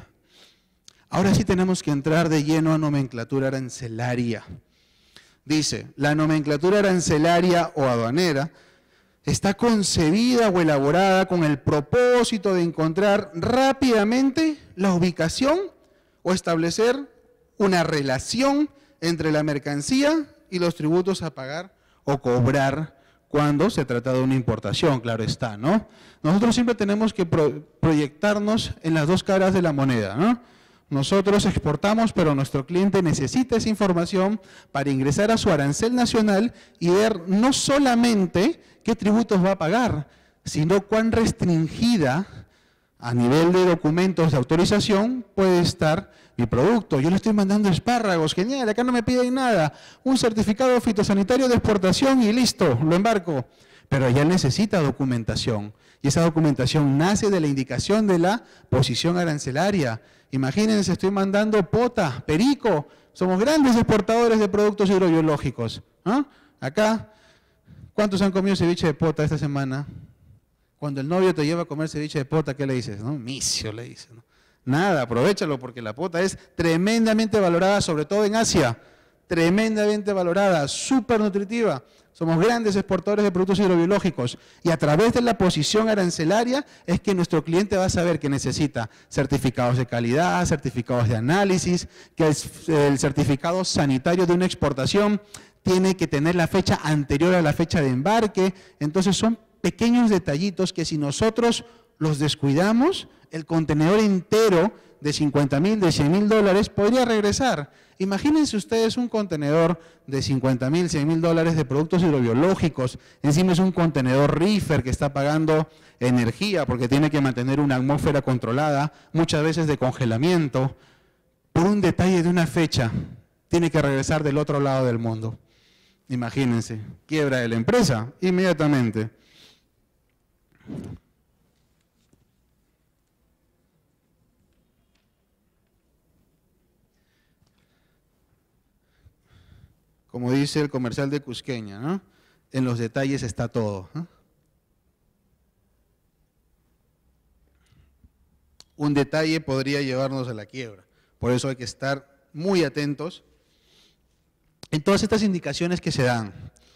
ahora sí tenemos que entrar de lleno a nomenclatura arancelaria. Dice, la nomenclatura arancelaria o aduanera está concebida o elaborada con el propósito de encontrar rápidamente la ubicación o establecer una relación entre la mercancía y los tributos a pagar o cobrar cuando se trata de una importación, claro está, ¿no? Nosotros siempre tenemos que pro proyectarnos en las dos caras de la moneda, ¿no? Nosotros exportamos, pero nuestro cliente necesita esa información para ingresar a su arancel nacional y ver no solamente qué tributos va a pagar, sino cuán restringida a nivel de documentos de autorización puede estar mi producto. Yo le estoy mandando espárragos, genial, acá no me piden nada, un certificado fitosanitario de exportación y listo, lo embarco. Pero allá necesita documentación y esa documentación nace de la indicación de la posición arancelaria. Imagínense, estoy mandando pota, perico, somos grandes exportadores de productos hidrobiológicos. ¿Ah? Acá, ¿cuántos han comido ceviche de pota esta semana? Cuando el novio te lleva a comer ceviche de pota, ¿qué le dices? ¿No? Misio le dices, ¿no? Nada, aprovéchalo porque la pota es tremendamente valorada, sobre todo en Asia, tremendamente valorada, súper nutritiva. Somos grandes exportadores de productos hidrobiológicos y a través de la posición arancelaria es que nuestro cliente va a saber que necesita certificados de calidad, certificados de análisis, que el certificado sanitario de una exportación tiene que tener la fecha anterior a la fecha de embarque. Entonces son pequeños detallitos que si nosotros los descuidamos, el contenedor entero de cincuenta mil, de cien mil dólares podría regresar. Imagínense ustedes un contenedor de cincuenta mil, cien mil dólares de productos hidrobiológicos, encima es un contenedor reefer que está pagando energía porque tiene que mantener una atmósfera controlada, muchas veces de congelamiento, por un detalle de una fecha, tiene que regresar del otro lado del mundo. Imagínense, quiebra de la empresa inmediatamente. Como dice el comercial de Cusqueña, ¿no? En los detalles está todo, ¿no? Un detalle podría llevarnos a la quiebra. Por eso hay que estar muy atentos en todas estas indicaciones que se dan.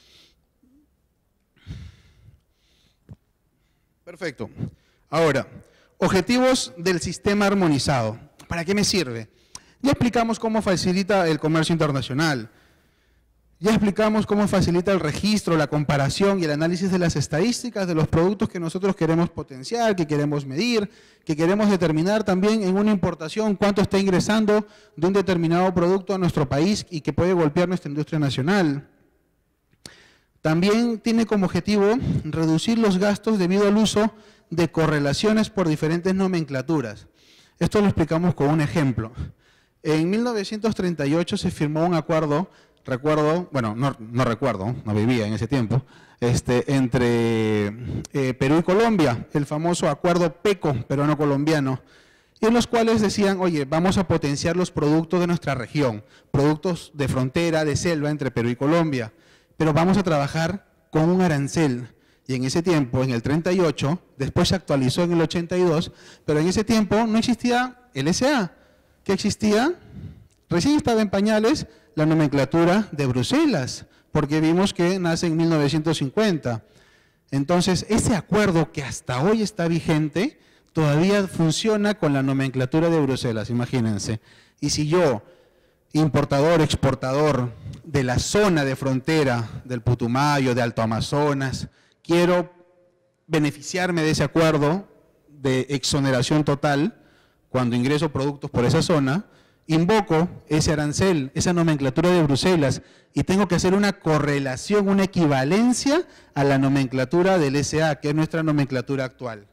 Perfecto. Ahora, objetivos del sistema armonizado. ¿Para qué me sirve? Ya explicamos cómo facilita el comercio internacional. Ya explicamos cómo facilita el registro, la comparación y el análisis de las estadísticas de los productos que nosotros queremos potenciar, que queremos medir, que queremos determinar también en una importación cuánto está ingresando de un determinado producto a nuestro país y que puede golpear nuestra industria nacional. También tiene como objetivo reducir los gastos debido al uso de correlaciones por diferentes nomenclaturas. Esto lo explicamos con un ejemplo. En mil novecientos treinta y ocho se firmó un acuerdo. Recuerdo, bueno, no, no recuerdo, no vivía en ese tiempo, este, entre eh, Perú y Colombia, el famoso acuerdo PECO, peruano-colombiano, y en los cuales decían, oye, vamos a potenciar los productos de nuestra región, productos de frontera, de selva entre Perú y Colombia, pero vamos a trabajar con un arancel. Y en ese tiempo, en el treinta y ocho, después se actualizó en el ochenta y dos, pero en ese tiempo no existía el S A. ¿Qué existía? Recién estaba en pañales la nomenclatura de Bruselas, porque vimos que nace en mil novecientos cincuenta. Entonces, ese acuerdo que hasta hoy está vigente, todavía funciona con la nomenclatura de Bruselas, imagínense. Y si yo, importador, exportador de la zona de frontera del Putumayo, de Alto Amazonas, quiero beneficiarme de ese acuerdo de exoneración total, cuando ingreso productos por esa zona, invoco ese arancel, esa nomenclatura de Bruselas y tengo que hacer una correlación, una equivalencia a la nomenclatura del S A, que es nuestra nomenclatura actual.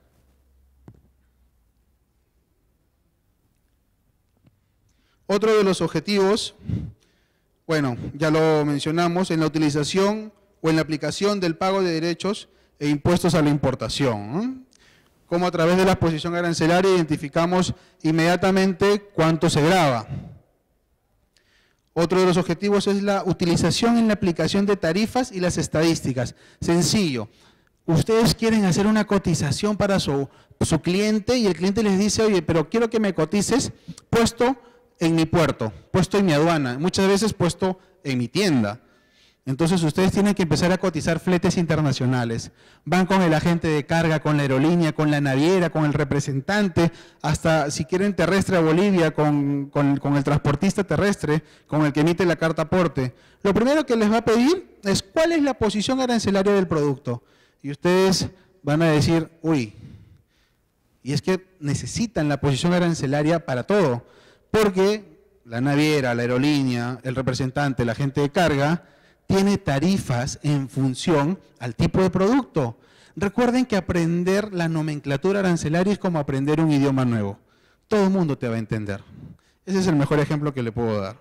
Otro de los objetivos, bueno, ya lo mencionamos, en la utilización o en la aplicación del pago de derechos e impuestos a la importación, ¿no? Como a través de la posición arancelaria identificamos inmediatamente cuánto se grava. Otro de los objetivos es la utilización en la aplicación de tarifas y las estadísticas. Sencillo, ustedes quieren hacer una cotización para su, su cliente y el cliente les dice, oye, pero quiero que me cotices puesto en mi puerto, puesto en mi aduana, muchas veces puesto en mi tienda. Entonces ustedes tienen que empezar a cotizar fletes internacionales. Van con el agente de carga, con la aerolínea, con la naviera, con el representante, hasta si quieren terrestre a Bolivia, con, con, con el transportista terrestre, con el que emite la carta aporte. Lo primero que les va a pedir es cuál es la posición arancelaria del producto. Y ustedes van a decir, uy, y es que necesitan la posición arancelaria para todo, porque la naviera, la aerolínea, el representante, el agente de carga, tiene tarifas en función al tipo de producto. Recuerden que aprender la nomenclatura arancelaria es como aprender un idioma nuevo. Todo el mundo te va a entender. Ese es el mejor ejemplo que le puedo dar.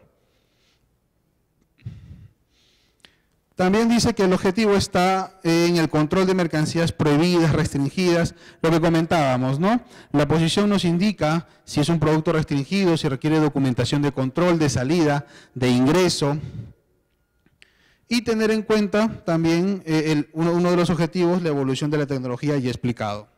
También dice que el objetivo está en el control de mercancías prohibidas, restringidas, lo que comentábamos, ¿no? La posición nos indica si es un producto restringido, si requiere documentación de control, de salida, de ingreso. Y tener en cuenta también eh, el, uno, uno de los objetivos, la evolución de la tecnología ya explicado.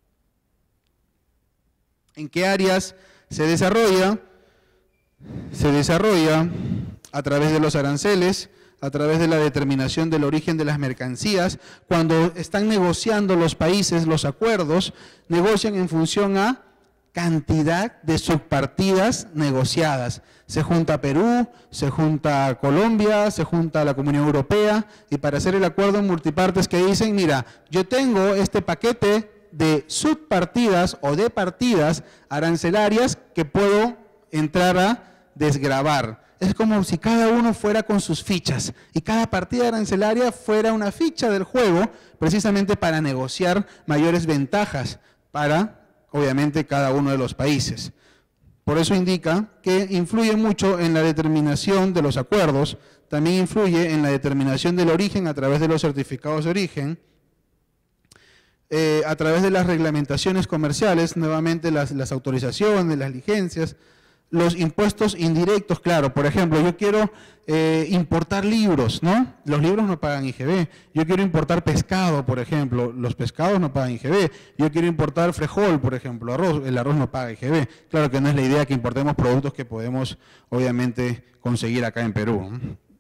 ¿En qué áreas se desarrolla? Se desarrolla a través de los aranceles, a través de la determinación del origen de las mercancías. Cuando están negociando los países los acuerdos, negocian en función a cantidad de subpartidas negociadas. Se junta Perú, se junta Colombia, se junta la Comunidad Europea y para hacer el acuerdo en multipartes que dicen, mira, yo tengo este paquete de subpartidas o de partidas arancelarias que puedo entrar a desgravar. Es como si cada uno fuera con sus fichas y cada partida arancelaria fuera una ficha del juego precisamente para negociar mayores ventajas para, obviamente, cada uno de los países. Por eso indica que influye mucho en la determinación de los acuerdos, también influye en la determinación del origen a través de los certificados de origen, eh, a través de las reglamentaciones comerciales, nuevamente las, las autorizaciones, las licencias, los impuestos indirectos, claro, por ejemplo, yo quiero eh, importar libros, ¿no? Los libros no pagan I G B. Yo quiero importar pescado, por ejemplo, los pescados no pagan I G B. Yo quiero importar frijol, por ejemplo, arroz, el arroz no paga I G B. Claro que no es la idea que importemos productos que podemos, obviamente, conseguir acá en Perú.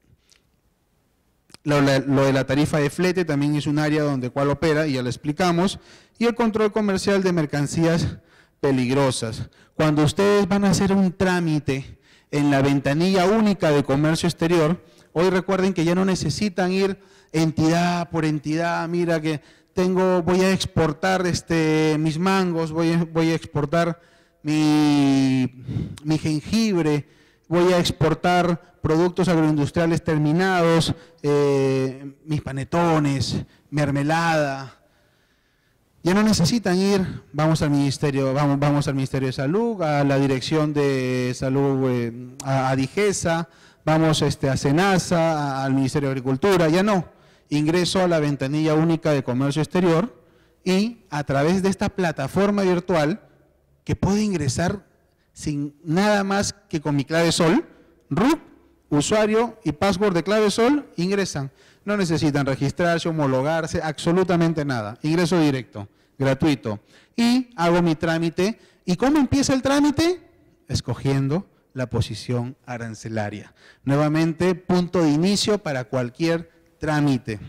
Lo, lo de la tarifa de flete también es un área donde cual opera, y ya lo explicamos, y el control comercial de mercancías peligrosas. Cuando ustedes van a hacer un trámite en la ventanilla única de comercio exterior, hoy recuerden que ya no necesitan ir entidad por entidad. Mira que tengo, voy a exportar este, mis mangos, voy a, voy a exportar mi, mi jengibre, voy a exportar productos agroindustriales terminados, eh, mis panetones, mermelada. Ya no necesitan ir, vamos al Ministerio, vamos, vamos al Ministerio de Salud, a la Dirección de Salud, eh, a, a Digesa, vamos este, a Senasa, a, al Ministerio de Agricultura, ya no. Ingreso a la ventanilla única de comercio exterior y a través de esta plataforma virtual, que puedo ingresar sin nada más que con mi clave sol, root, usuario y password de clave sol, ingresan. No necesitan registrarse, homologarse, absolutamente nada. Ingreso directo, gratuito. Y hago mi trámite. ¿Y cómo empieza el trámite? Escogiendo la posición arancelaria. Nuevamente, punto de inicio para cualquier trámite.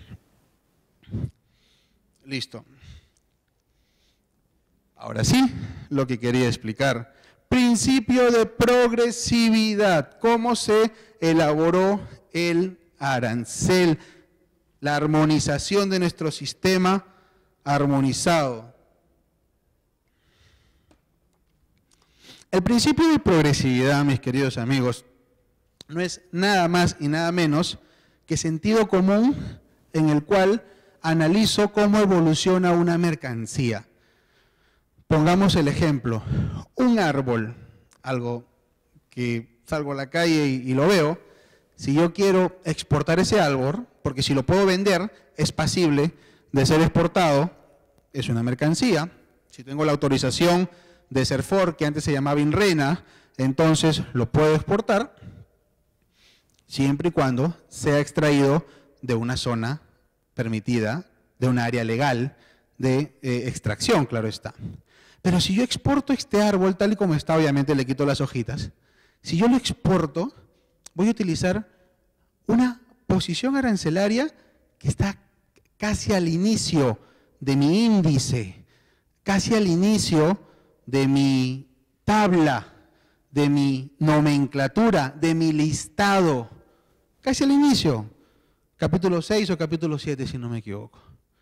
Listo. Ahora sí, lo que quería explicar. Principio de progresividad. ¿Cómo se elaboró el arancel? La armonización de nuestro sistema armonizado. El principio de progresividad, mis queridos amigos, no es nada más y nada menos que sentido común en el cual analizo cómo evoluciona una mercancía. Pongamos el ejemplo, un árbol, algo que salgo a la calle y, y lo veo. Si yo quiero exportar ese árbol, porque si lo puedo vender, es pasible de ser exportado, es una mercancía. Si tengo la autorización de Serfor, que antes se llamaba INRENA, entonces lo puedo exportar, siempre y cuando sea extraído de una zona permitida, de un área legal de eh, extracción, claro está. Pero si yo exporto este árbol tal y como está, obviamente le quito las hojitas, si yo lo exporto, voy a utilizar una posición arancelaria que está casi al inicio de mi índice, casi al inicio de mi tabla, de mi nomenclatura, de mi listado, casi al inicio, capítulo seis o capítulo siete si no me equivoco.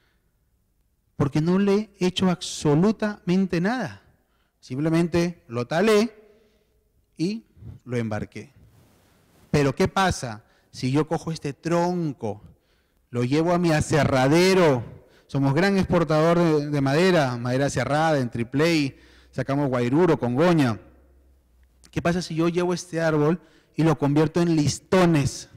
Porque no le he hecho absolutamente nada, simplemente lo talé y lo embarqué. Pero ¿qué pasa si yo cojo este tronco, lo llevo a mi aserradero? Somos gran exportador de, de madera, madera aserrada, en triple A, sacamos guairuro, congoña. ¿Qué pasa si yo llevo este árbol y lo convierto en listones?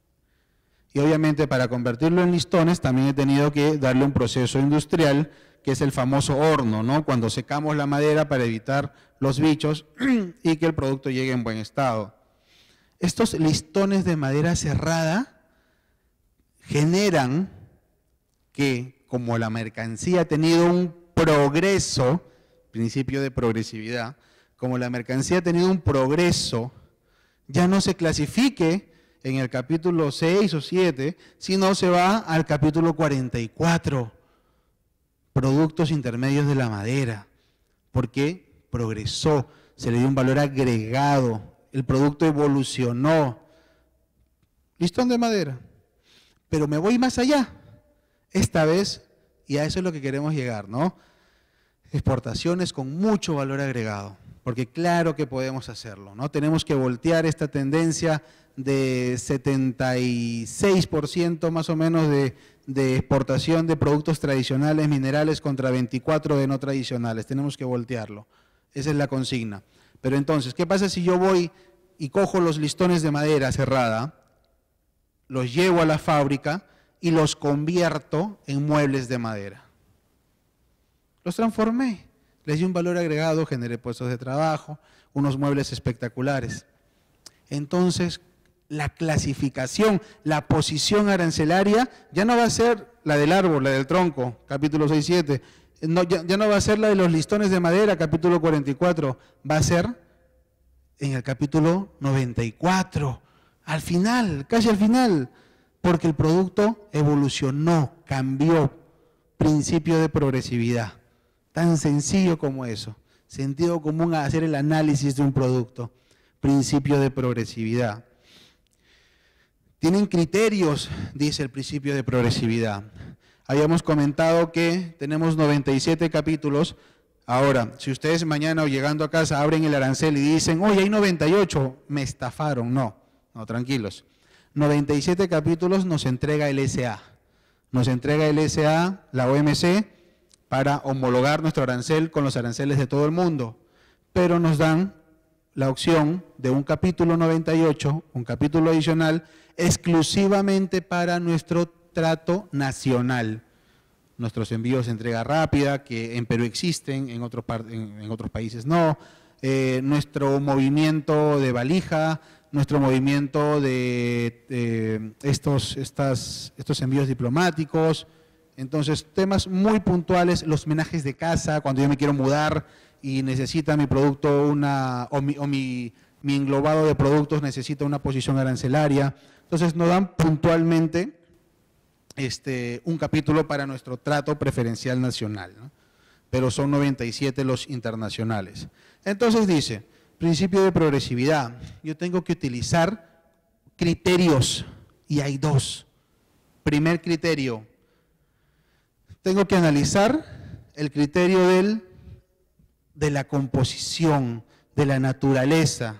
Y obviamente para convertirlo en listones también he tenido que darle un proceso industrial, que es el famoso horno, ¿no? Cuando secamos la madera para evitar los bichos y que el producto llegue en buen estado. Estos listones de madera cerrada generan que, como la mercancía ha tenido un progreso, principio de progresividad, como la mercancía ha tenido un progreso, ya no se clasifique en el capítulo seis o siete, sino se va al capítulo cuarenta y cuatro, productos intermedios de la madera, porque progresó, se le dio un valor agregado, el producto evolucionó. Listón de madera. Pero me voy más allá, esta vez, y a eso es lo que queremos llegar, ¿no? Exportaciones con mucho valor agregado, porque claro que podemos hacerlo, ¿no? Tenemos que voltear esta tendencia de setenta y seis por ciento más o menos de, de exportación de productos tradicionales minerales contra veinticuatro de no tradicionales. Tenemos que voltearlo. Esa es la consigna. Pero entonces, ¿qué pasa si yo voy y cojo los listones de madera cerrada, los llevo a la fábrica y los convierto en muebles de madera? Los transformé, les di un valor agregado, generé puestos de trabajo, unos muebles espectaculares. Entonces, la clasificación, la posición arancelaria ya no va a ser la del árbol, la del tronco, capítulo seis, siete, no, ya, ya no va a ser la de los listones de madera, capítulo cuarenta y cuatro, va a ser en el capítulo noventa y cuatro, al final, casi al final, porque el producto evolucionó, cambió, principio de progresividad, tan sencillo como eso, sentido común a hacer el análisis de un producto, principio de progresividad. Tienen criterios, dice el principio de progresividad. Habíamos comentado que tenemos noventa y siete capítulos. Ahora, si ustedes mañana o llegando a casa abren el arancel y dicen, oye, hay noventa y ocho, me estafaron. No, no, tranquilos. noventa y siete capítulos nos entrega el S A. Nos entrega el S A, la O M C, para homologar nuestro arancel con los aranceles de todo el mundo. Pero nos dan la opción de un capítulo noventa y ocho, un capítulo adicional, exclusivamente para nuestro trato nacional. Nuestros envíos de entrega rápida, que en Perú existen, en otros, en, en otros países no. Eh, nuestro movimiento de valija, nuestro movimiento de, de estos, estas, estos envíos diplomáticos. Entonces, temas muy puntuales, los menajes de casa, cuando yo me quiero mudar y necesita mi producto una, o, mi, o mi, mi englobado de productos necesita una posición arancelaria. Entonces nos dan puntualmente este, un capítulo para nuestro trato preferencial nacional, ¿no? Pero son noventa y siete los internacionales. Entonces dice, principio de progresividad, yo tengo que utilizar criterios y hay dos. Primer criterio, tengo que analizar el criterio del de la composición, de la naturaleza.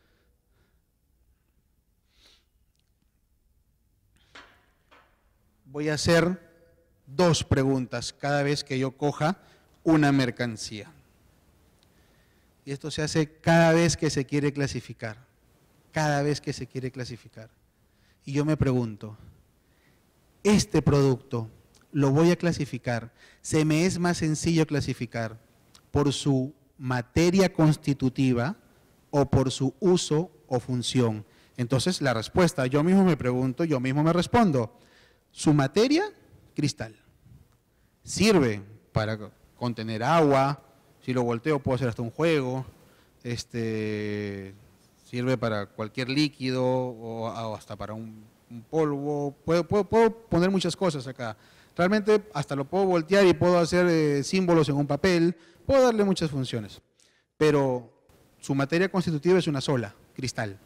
Voy a hacer dos preguntas cada vez que yo coja una mercancía. Y esto se hace cada vez que se quiere clasificar, cada vez que se quiere clasificar. Y yo me pregunto, este producto lo voy a clasificar, ¿se me es más sencillo clasificar por su materia constitutiva o por su uso o función? Entonces la respuesta, yo mismo me pregunto, yo mismo me respondo. Su materia, cristal. Sirve para contener agua, si lo volteo puedo hacer hasta un juego, este, sirve para cualquier líquido o, o hasta para un, un polvo, puedo, puedo, puedo poner muchas cosas acá. Realmente hasta lo puedo voltear y puedo hacer eh, símbolos en un papel, puedo darle muchas funciones, pero su materia constitutiva es una sola, cristal.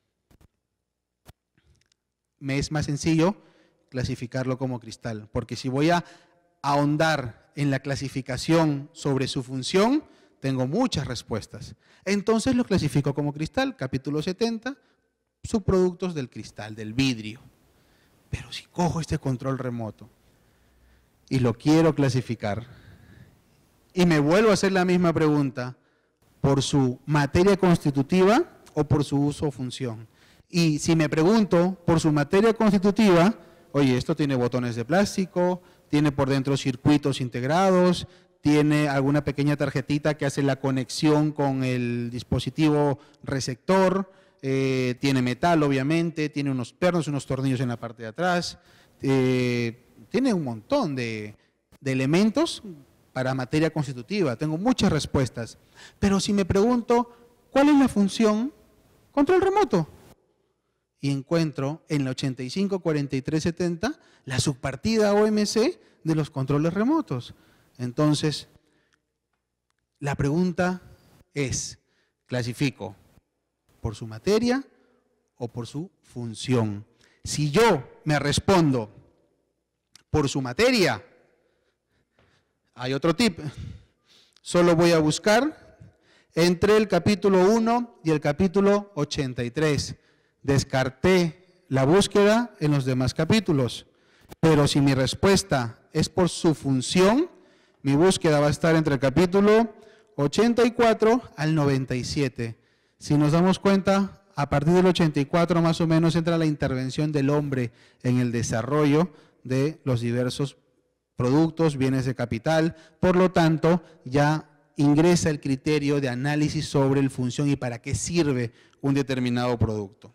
Me es más sencillo clasificarlo como cristal, porque si voy a ahondar en la clasificación sobre su función, tengo muchas respuestas. Entonces lo clasifico como cristal, capítulo setenta, subproductos del cristal, del vidrio. Pero si cojo este control remoto y lo quiero clasificar, y me vuelvo a hacer la misma pregunta, ¿por su materia constitutiva o por su uso o función? Y si me pregunto por su materia constitutiva, oye, esto tiene botones de plástico, tiene por dentro circuitos integrados, tiene alguna pequeña tarjetita que hace la conexión con el dispositivo receptor, eh, tiene metal obviamente, tiene unos pernos, unos tornillos en la parte de atrás, eh, tiene un montón de, de elementos para materia constitutiva, tengo muchas respuestas. Pero si me pregunto, ¿cuál es la función? Control remoto. Y encuentro en la ochenta y cinco cuarenta y tres setenta la subpartida O M C de los controles remotos. Entonces, la pregunta es, ¿clasifico por su materia o por su función? Si yo me respondo por su materia, hay otro tip. Solo voy a buscar entre el capítulo uno y el capítulo ochenta y tres. Descarté la búsqueda en los demás capítulos. Pero si mi respuesta es por su función, mi búsqueda va a estar entre el capítulo ochenta y cuatro al noventa y siete. Si nos damos cuenta, a partir del ochenta y cuatro más o menos entra la intervención del hombre en el desarrollo de los diversos productos, bienes de capital. Por lo tanto, ya ingresa el criterio de análisis sobre el función y para qué sirve un determinado producto.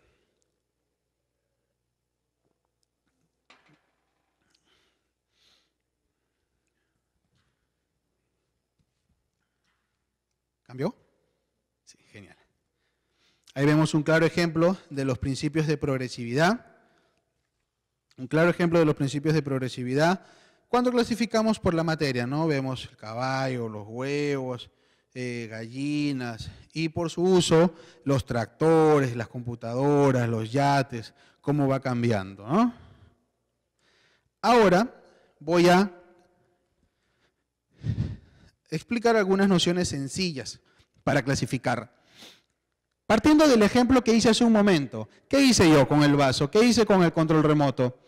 ¿Cambió? Sí, genial. Ahí vemos un claro ejemplo de los principios de progresividad. Un claro ejemplo de los principios de progresividad cuando clasificamos por la materia, ¿no? Vemos el caballo, los huevos, eh, gallinas y por su uso los tractores, las computadoras, los yates, cómo va cambiando, ¿no? Ahora voy a explicar algunas nociones sencillas para clasificar. Partiendo del ejemplo que hice hace un momento, ¿qué hice yo con el vaso? ¿Qué hice con el control remoto?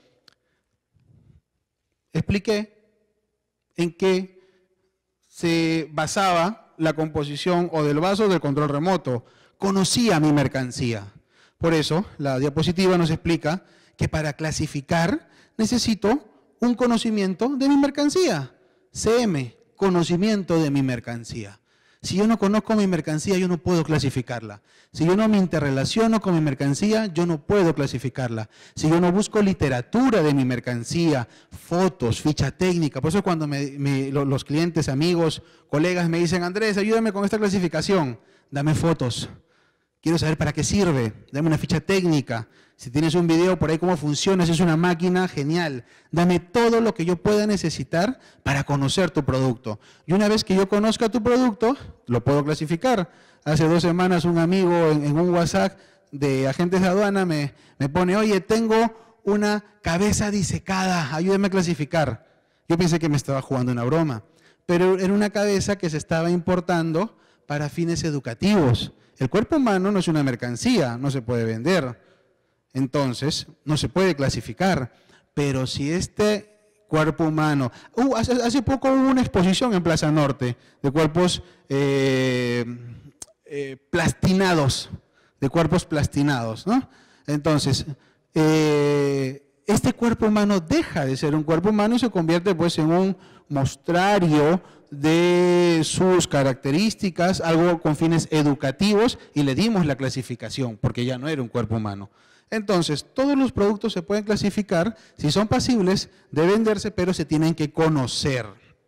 Expliqué en qué se basaba la composición o del vaso o del control remoto. Conocía mi mercancía. Por eso, la diapositiva nos explica que para clasificar necesito un conocimiento de mi mercancía. C M, conocimiento de mi mercancía. Si yo no conozco mi mercancía, yo no puedo clasificarla. Si yo no me interrelaciono con mi mercancía, yo no puedo clasificarla. Si yo no busco literatura de mi mercancía, fotos, ficha técnica. Por eso cuando me, me, los clientes, amigos, colegas me dicen, Andrés, ayúdame con esta clasificación, dame fotos. Quiero saber para qué sirve, dame una ficha técnica. Si tienes un video por ahí cómo funciona, si es una máquina, genial. Dame todo lo que yo pueda necesitar para conocer tu producto. Y una vez que yo conozca tu producto, lo puedo clasificar. Hace dos semanas un amigo en, en un WhatsApp de agentes de aduana me, me pone, oye, tengo una cabeza disecada, ayúdame a clasificar. Yo pensé que me estaba jugando una broma, pero era una cabeza que se estaba importando para fines educativos. El cuerpo humano no es una mercancía, no se puede vender. Entonces, no se puede clasificar. Pero si este cuerpo humano... Uh, hace, hace poco hubo una exposición en Plaza Norte de cuerpos eh, eh, plastinados, de cuerpos plastinados, ¿no? Entonces, eh, este cuerpo humano deja de ser un cuerpo humano y se convierte pues en un mostrario de sus características, algo con fines educativos, y le dimos la clasificación, porque ya no era un cuerpo humano. Entonces, todos los productos se pueden clasificar, si son pasibles de venderse, pero se tienen que conocer.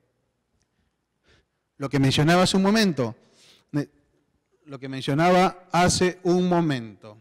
Lo que mencionaba hace un momento, lo que mencionaba hace un momento.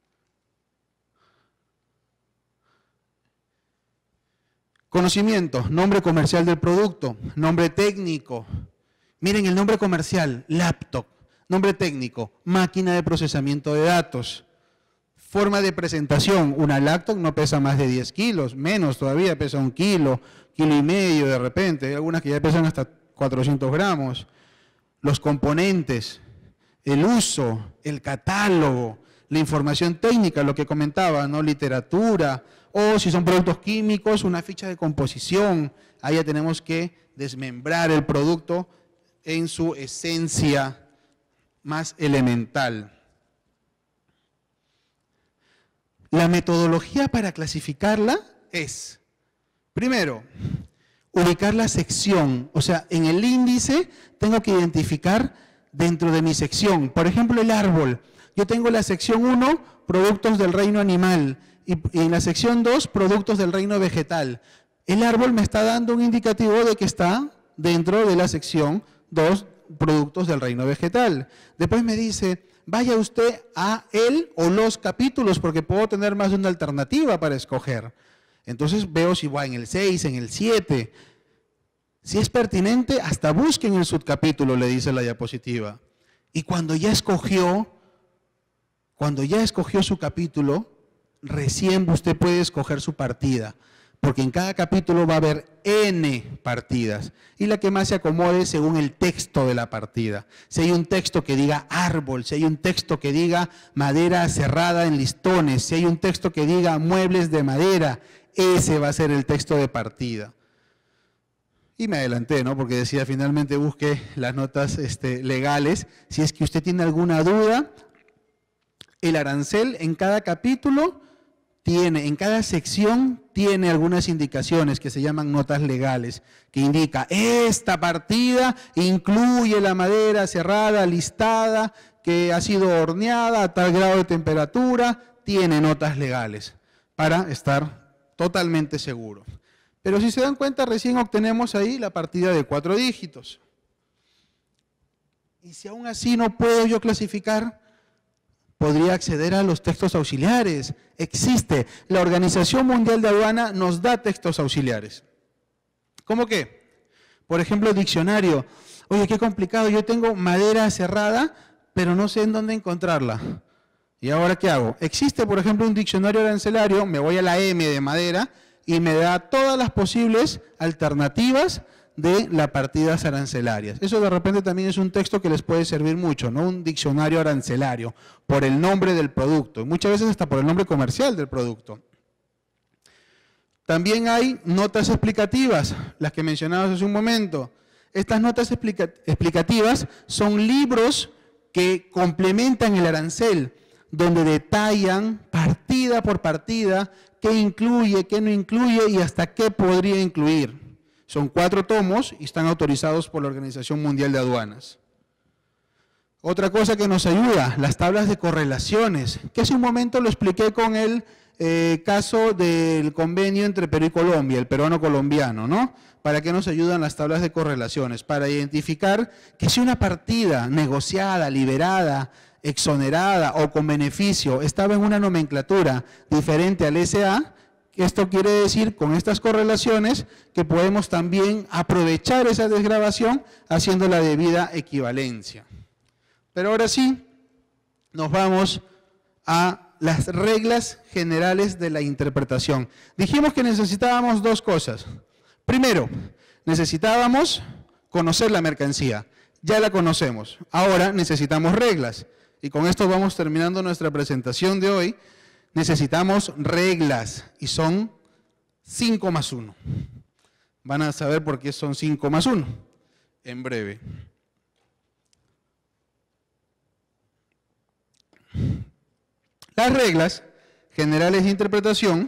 Conocimiento, nombre comercial del producto, nombre técnico. Miren el nombre comercial, laptop. Nombre técnico, máquina de procesamiento de datos. Forma de presentación, una laptop no pesa más de diez kilos, menos todavía, pesa un kilo, kilo y medio de repente. Hay algunas que ya pesan hasta cuatrocientos gramos. Los componentes, el uso, el catálogo, la información técnica, lo que comentaba, ¿no? Literatura, o si son productos químicos, una ficha de composición. Ahí ya tenemos que desmembrar el producto en su esencia más elemental. La metodología para clasificarla es, primero, ubicar la sección. O sea, en el índice tengo que identificar dentro de mi sección. Por ejemplo, el árbol. Yo tengo la sección uno, productos del reino animal, y en la sección dos, productos del reino vegetal. El árbol me está dando un indicativo de que está dentro de la sección dos, productos del reino vegetal. Después me dice, vaya usted a el o los capítulos, porque puedo tener más de una alternativa para escoger. Entonces veo si va en el seis, en el siete. Si es pertinente, hasta busque en el subcapítulo, le dice la diapositiva. Y cuando ya escogió, cuando ya escogió su capítulo, recién usted puede escoger su partida, porque en cada capítulo va a haber N partidas, y la que más se acomode según el texto de la partida. Si hay un texto que diga árbol, si hay un texto que diga madera cerrada en listones, si hay un texto que diga muebles de madera, ese va a ser el texto de partida. Y me adelanté, ¿no? Porque decía, finalmente busque las notas este, legales. Si es que usted tiene alguna duda, el arancel en cada capítulo tiene, en cada sección tiene algunas indicaciones que se llaman notas legales, que indica, esta partida incluye la madera cerrada, listada, que ha sido horneada a tal grado de temperatura, tiene notas legales, para estar totalmente seguro. Pero si se dan cuenta, recién obtenemos ahí la partida de cuatro dígitos. Y si aún así no puedo yo clasificar, podría acceder a los textos auxiliares. Existe. La Organización Mundial de Aduana nos da textos auxiliares. ¿Cómo qué? Por ejemplo, diccionario. Oye, qué complicado, yo tengo madera cerrada, pero no sé en dónde encontrarla. ¿Y ahora qué hago? Existe, por ejemplo, un diccionario arancelario, me voy a la M de madera y me da todas las posibles alternativas de las partidas arancelarias. Eso de repente también es un texto que les puede servir mucho, ¿no? Un diccionario arancelario, por el nombre del producto, y muchas veces hasta por el nombre comercial del producto. También hay notas explicativas, las que mencionamos hace un momento. Estas notas explica- explicativas son libros que complementan el arancel, donde detallan partida por partida qué incluye, qué no incluye y hasta qué podría incluir. Son cuatro tomos y están autorizados por la Organización Mundial de Aduanas. Otra cosa que nos ayuda, las tablas de correlaciones, que hace un momento lo expliqué con el eh, caso del convenio entre Perú y Colombia, el peruano-colombiano, ¿no? ¿Para qué nos ayudan las tablas de correlaciones? Para identificar que si una partida negociada, liberada, exonerada o con beneficio estaba en una nomenclatura diferente al S A, esto quiere decir, con estas correlaciones, que podemos también aprovechar esa desgravación haciendo la debida equivalencia. Pero ahora sí, nos vamos a las reglas generales de la interpretación. Dijimos que necesitábamos dos cosas. Primero, necesitábamos conocer la mercancía. Ya la conocemos. Ahora necesitamos reglas. Y con esto vamos terminando nuestra presentación de hoy. Necesitamos reglas y son cinco más uno. Van a saber por qué son cinco más uno en breve. Las reglas generales de interpretación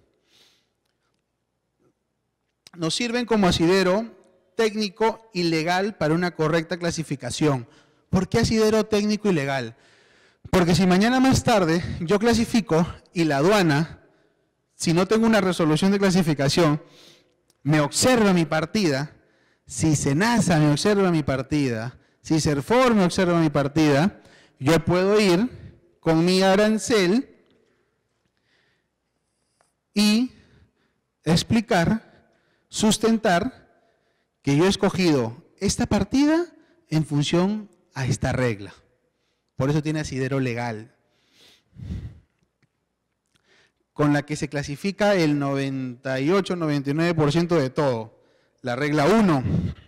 nos sirven como asidero técnico y legal para una correcta clasificación. ¿Por qué asidero técnico y legal? Porque si mañana más tarde yo clasifico y la aduana, si no tengo una resolución de clasificación, me observa mi partida, si SENASA me observa mi partida, si CERFOR me observa mi partida, yo puedo ir con mi arancel y explicar, sustentar que yo he escogido esta partida en función a esta regla. Por eso tiene asidero legal, con la que se clasifica el noventa y ocho, noventa y nueve por ciento de todo. La regla uno.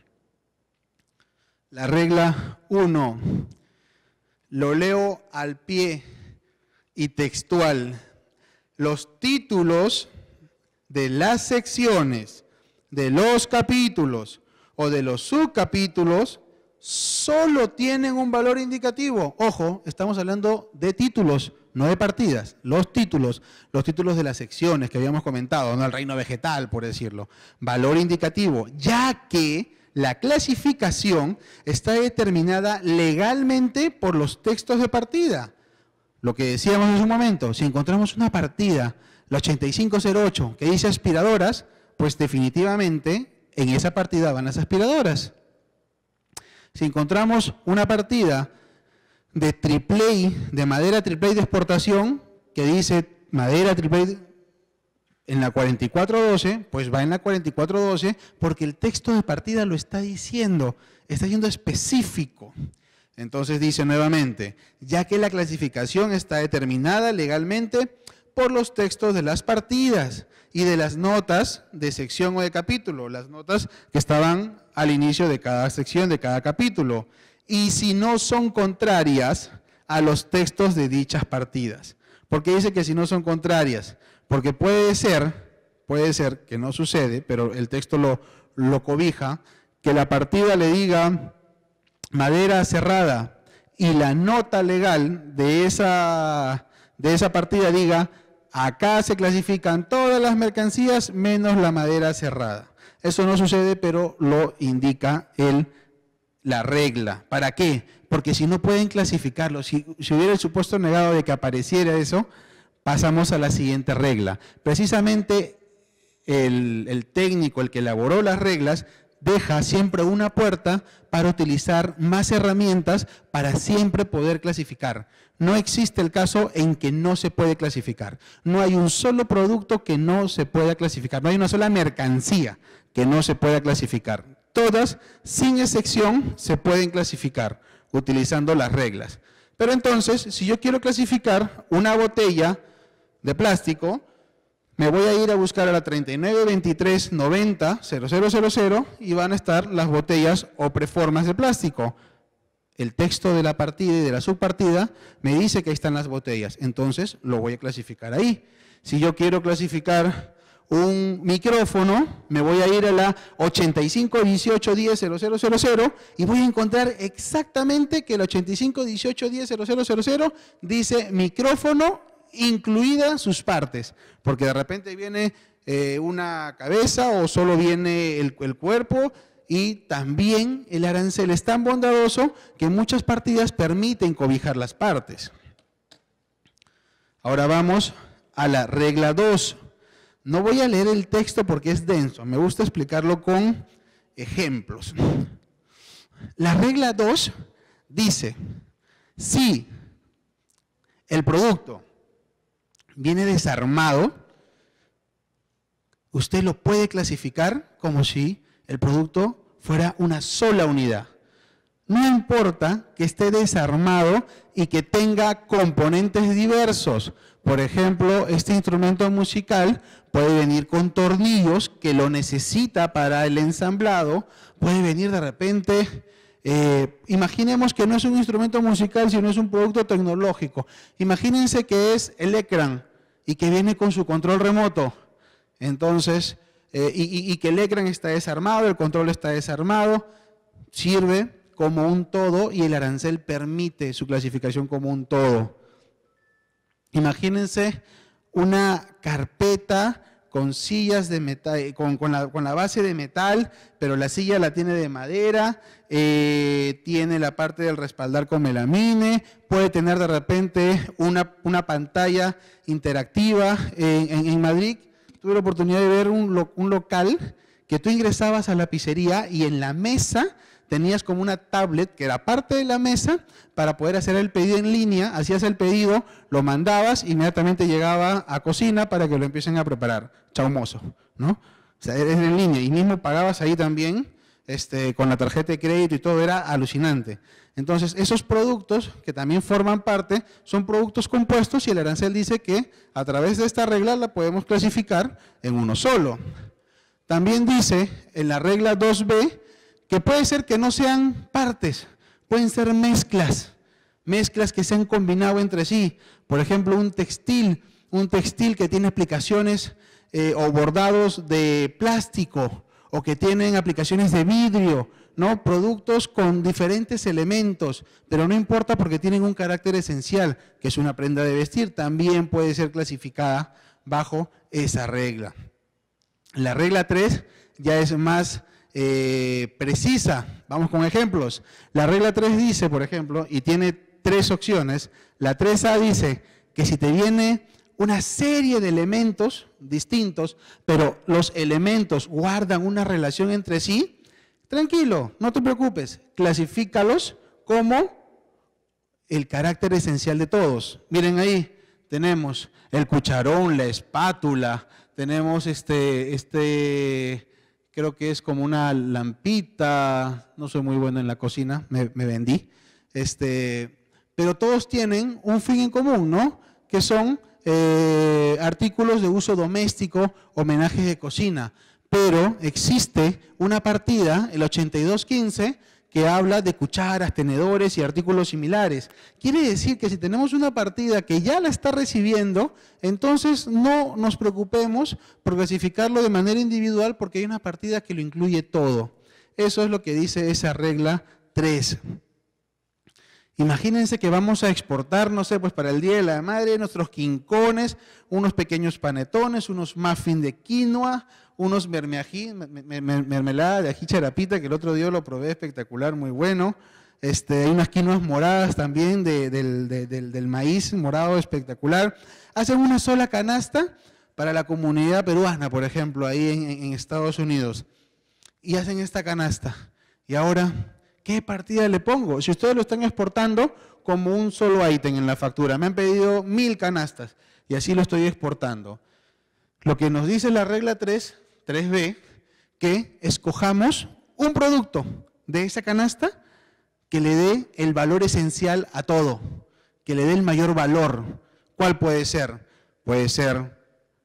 La regla uno. Lo leo al pie y textual. Los títulos de las secciones, de los capítulos o de los subcapítulos solo tienen un valor indicativo. Ojo, estamos hablando de títulos, no de partidas. Los títulos, los títulos de las secciones que habíamos comentado, no el reino vegetal, por decirlo. Valor indicativo, ya que la clasificación está determinada legalmente por los textos de partida. Lo que decíamos en un momento, si encontramos una partida, la ochenta y cinco cero ocho, que dice aspiradoras, pues definitivamente en esa partida van las aspiradoras. Si encontramos una partida de triple A, de madera triple A de exportación, que dice madera triple A en la cuarenta y cuatro doce, pues va en la cuarenta y cuatro doce porque el texto de partida lo está diciendo, está siendo específico. Entonces dice nuevamente, ya que la clasificación está determinada legalmente por los textos de las partidas y de las notas de sección o de capítulo, las notas que estaban al inicio de cada sección, de cada capítulo, y si no son contrarias a los textos de dichas partidas. ¿Por qué dice que si no son contrarias? Porque puede ser, puede ser que no sucede, pero el texto lo, lo cobija, que la partida le diga madera cerrada y la nota legal de esa, de esa partida diga acá se clasifican todas las mercancías menos la madera cerrada. Eso no sucede, pero lo indica el, la regla. ¿Para qué? Porque si no pueden clasificarlo, si, si hubiera el supuesto negado de que apareciera eso, pasamos a la siguiente regla. Precisamente el, el técnico, el que elaboró las reglas, deja siempre una puerta para utilizar más herramientas para siempre poder clasificar. No existe el caso en que no se puede clasificar. No hay un solo producto que no se pueda clasificar. No hay una sola mercancía que no se pueda clasificar. Todas, sin excepción, se pueden clasificar utilizando las reglas. Pero entonces, si yo quiero clasificar una botella de plástico, me voy a ir a buscar a la treinta y nueve veintitrés noventa cero cero cero cero y van a estar las botellas o preformas de plástico. El texto de la partida y de la subpartida me dice que ahí están las botellas, entonces lo voy a clasificar ahí. Si yo quiero clasificar un micrófono, me voy a ir a la ochenta y cinco dieciocho diez cero cero cero cero y voy a encontrar exactamente que el ochenta y cinco dieciocho diez cero cero cero cero dice micrófono incluidas sus partes, porque de repente viene eh, una cabeza o solo viene el, el cuerpo, y también el arancel es tan bondadoso que muchas partidas permiten cobijar las partes. Ahora vamos a la regla dos. No voy a leer el texto porque es denso, me gusta explicarlo con ejemplos. La regla dos dice, si el producto viene desarmado, usted lo puede clasificar como si el producto fuera una sola unidad. No importa que esté desarmado y que tenga componentes diversos. Por ejemplo, este instrumento musical puede venir con tornillos que lo necesita para el ensamblado, puede venir de repente... Eh, imaginemos que no es un instrumento musical, sino es un producto tecnológico. Imagínense que es el ecran y que viene con su control remoto. Entonces, eh, y, y, y que el ecran está desarmado, el control está desarmado, sirve como un todo y el arancel permite su clasificación como un todo. Imagínense una carpeta con sillas de metal, con, con, la, con la base de metal, pero la silla la tiene de madera, eh, tiene la parte del respaldar con melamine, puede tener de repente una, una pantalla interactiva. En, en, en Madrid tuve la oportunidad de ver un, lo, un local que tú ingresabas a la pizzería y en la mesa tenías como una tablet que era parte de la mesa para poder hacer el pedido en línea, hacías el pedido, lo mandabas, inmediatamente llegaba a cocina para que lo empiecen a preparar. Chau mozo, ¿no? O sea, eres en línea y mismo pagabas ahí también este, con la tarjeta de crédito y todo, era alucinante. Entonces, esos productos que también forman parte son productos compuestos y el arancel dice que a través de esta regla la podemos clasificar en uno solo. También dice en la regla dos B que puede ser que no sean partes, pueden ser mezclas, mezclas que se han combinado entre sí. Por ejemplo, un textil, un textil que tiene aplicaciones eh, o bordados de plástico o que tienen aplicaciones de vidrio, ¿no? Productos con diferentes elementos, pero no importa porque tienen un carácter esencial, que es una prenda de vestir, también puede ser clasificada bajo esa regla. La regla tres ya es más Eh, precisa. Vamos con ejemplos. La regla tres dice, por ejemplo, y tiene tres opciones. La tres A dice que si te viene una serie de elementos distintos, pero los elementos guardan una relación entre sí, tranquilo, no te preocupes, clasifícalos como el carácter esencial de todos. Miren ahí, tenemos el cucharón, la espátula, tenemos este... este creo que es como una lampita, no soy muy bueno en la cocina, me, me vendí, este, pero todos tienen un fin en común, ¿no? Que son eh, artículos de uso doméstico, homenajes de cocina, pero existe una partida, el ochenta y dos quince, que habla de cucharas, tenedores y artículos similares. Quiere decir que si tenemos una partida que ya la está recibiendo, entonces no nos preocupemos por clasificarlo de manera individual porque hay una partida que lo incluye todo. Eso es lo que dice esa regla tres. Imagínense que vamos a exportar, no sé, pues para el Día de la Madre, nuestros quincones, unos pequeños panetones, unos muffins de quinoa, unos mermeají, mermelada de ají charapita, que el otro día lo probé espectacular, muy bueno. Este, hay unas quinoas moradas también de, del, de, del, del maíz morado espectacular. Hacen una sola canasta para la comunidad peruana, por ejemplo, ahí en, en Estados Unidos. Y hacen esta canasta. Y ahora, ¿qué partida le pongo? Si ustedes lo están exportando como un solo ítem en la factura, me han pedido mil canastas y así lo estoy exportando. Lo que nos dice la regla tres, tres B, que escojamos un producto de esa canasta que le dé el valor esencial a todo, que le dé el mayor valor. ¿Cuál puede ser? Puede ser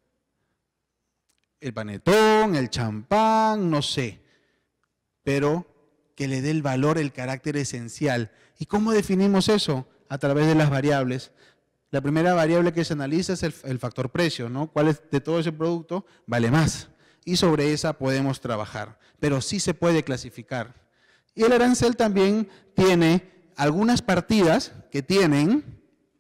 el panetón, el champán, no sé, pero que le dé el valor, el carácter esencial. ¿Y cómo definimos eso? A través de las variables. La primera variable que se analiza es el, el factor precio, ¿no? ¿Cuál es de todo ese producto vale más? Y sobre esa podemos trabajar, pero sí se puede clasificar. Y el arancel también tiene algunas partidas que tienen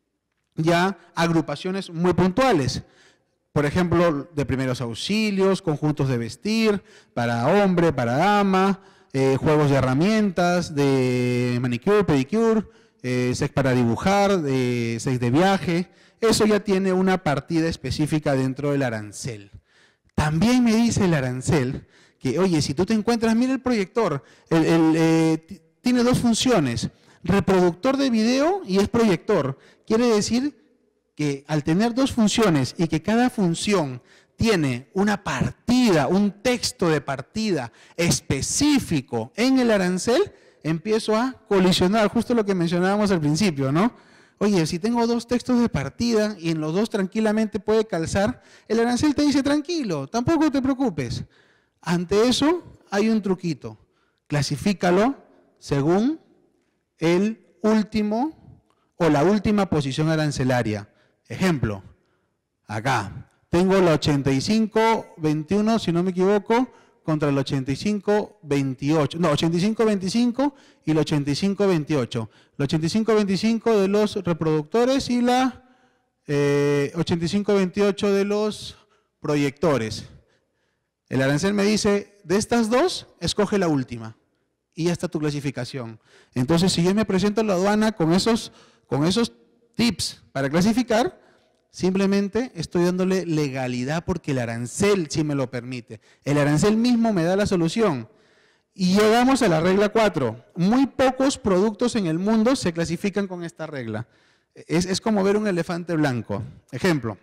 ya agrupaciones muy puntuales. Por ejemplo, de primeros auxilios, conjuntos de vestir, para hombre, para dama, eh, juegos de herramientas, de manicure, pedicure, eh, sex para dibujar, de sex de viaje. Eso ya tiene una partida específica dentro del arancel. También me dice el arancel que, oye, si tú te encuentras, mira el proyector, el, el, eh, tiene dos funciones, reproductor de video y es proyector. Quiere decir que al tener dos funciones y que cada función tiene una partida, un texto de partida específico en el arancel, empiezo a colisionar, justo lo que mencionábamos al principio, ¿no? Oye, si tengo dos textos de partida y en los dos tranquilamente puede calzar, el arancel te dice tranquilo, tampoco te preocupes. Ante eso hay un truquito, clasifícalo según el último o la última posición arancelaria. Ejemplo, acá tengo la ochenta y cinco veintiuno, si no me equivoco, contra el ochenta y cinco veintiocho, no, ochenta y cinco veinticinco y el ochenta y cinco veintiocho. El ochenta y cinco veinticinco de los reproductores y la eh, ochenta y cinco veintiocho de los proyectores. El arancel me dice, de estas dos, escoge la última. Y ya está tu clasificación. Entonces, si yo me presento a la aduana con esos, con esos tips para clasificar, simplemente estoy dándole legalidad porque el arancel sí me lo permite. El arancel mismo me da la solución. Y llegamos a la regla cuatro. Muy pocos productos en el mundo se clasifican con esta regla. Es, es como ver un elefante blanco. Ejemplo.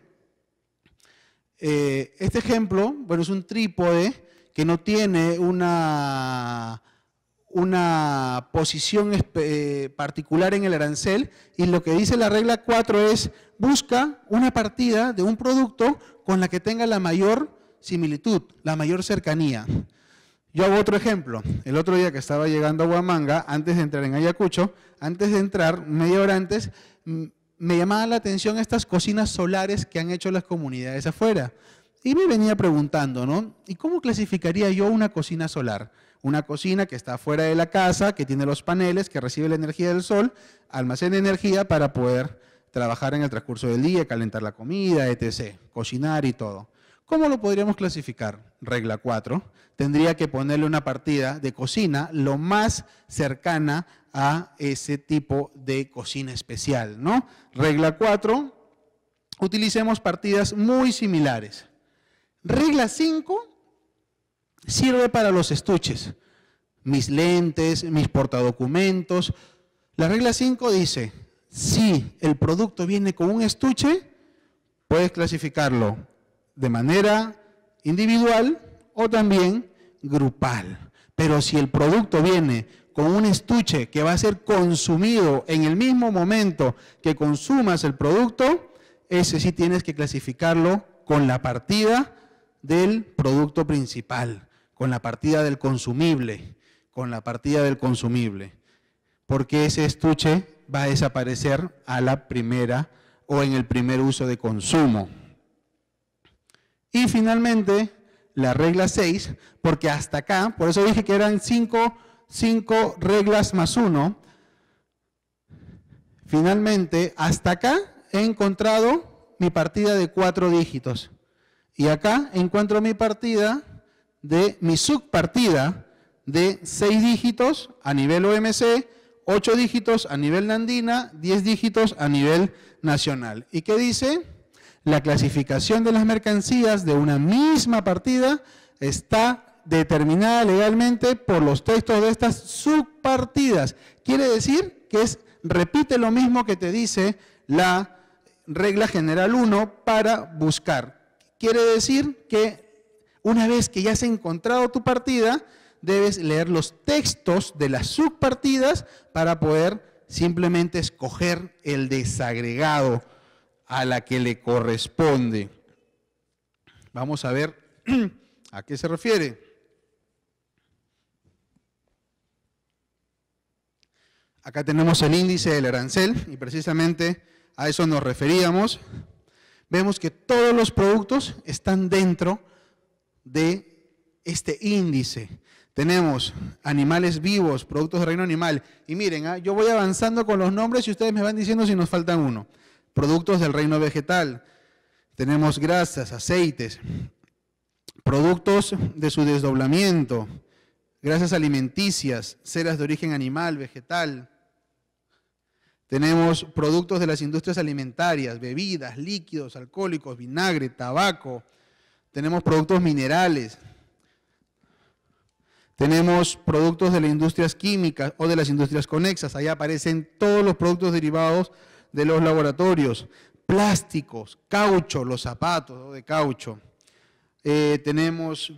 Eh, este ejemplo, bueno, es un trípode que no tiene una, una posición eh, particular en el arancel y lo que dice la regla cuatro es busca una partida de un producto con la que tenga la mayor similitud, la mayor cercanía. Yo hago otro ejemplo. El otro día que estaba llegando a Huamanga, antes de entrar en Ayacucho, antes de entrar, media hora antes, me llamaba la atención estas cocinas solares que han hecho las comunidades afuera. Y me venía preguntando, ¿no? ¿Y cómo clasificaría yo una cocina solar? Una cocina que está fuera de la casa, que tiene los paneles, que recibe la energía del sol, almacena energía para poder trabajar en el transcurso del día, calentar la comida, etcétera, cocinar y todo. ¿Cómo lo podríamos clasificar? Regla cuatro. Tendría que ponerle una partida de cocina lo más cercana a ese tipo de cocina especial, ¿no? Regla cuatro. Utilicemos partidas muy similares. Regla cinco. Sirve para los estuches. Mis lentes, mis portadocumentos. La regla cinco dice, si el producto viene con un estuche, puedes clasificarlo de manera individual o también grupal. Pero si el producto viene con un estuche que va a ser consumido en el mismo momento que consumas el producto, ese sí tienes que clasificarlo con la partida del producto principal, con la partida del consumible. con la partida del consumible, porque ese estuche va a desaparecer a la primera o en el primer uso de consumo. Y finalmente, la regla seis, porque hasta acá, por eso dije que eran cinco, cinco reglas más uno, finalmente, hasta acá he encontrado mi partida de cuatro dígitos. Y acá encuentro mi partida de mi subpartida de seis dígitos a nivel O M C, ocho dígitos a nivel Nandina, diez dígitos a nivel nacional. ¿Y qué dice? La clasificación de las mercancías de una misma partida está determinada legalmente por los textos de estas subpartidas. Quiere decir que es, repite lo mismo que te dice la regla general uno para buscar. Quiere decir que una vez que ya has encontrado tu partida, debes leer los textos de las subpartidas para poder simplemente escoger el desagregado a la que le corresponde. Vamos a ver a qué se refiere. Acá tenemos el índice del arancel y precisamente a eso nos referíamos. Vemos que todos los productos están dentro de este índice. Tenemos animales vivos, productos de reino animal. Y miren, ¿eh? yo voy avanzando con los nombres y ustedes me van diciendo si nos faltan uno. Productos del reino vegetal. Tenemos grasas, aceites, productos de su desdoblamiento, grasas alimenticias, ceras de origen animal, vegetal. Tenemos productos de las industrias alimentarias, bebidas, líquidos, alcohólicos, vinagre, tabaco. Tenemos productos minerales. Tenemos productos de las industrias químicas o de las industrias conexas. Ahí aparecen todos los productos derivados de los laboratorios. Plásticos, caucho, los zapatos ¿no? de caucho. Eh, tenemos,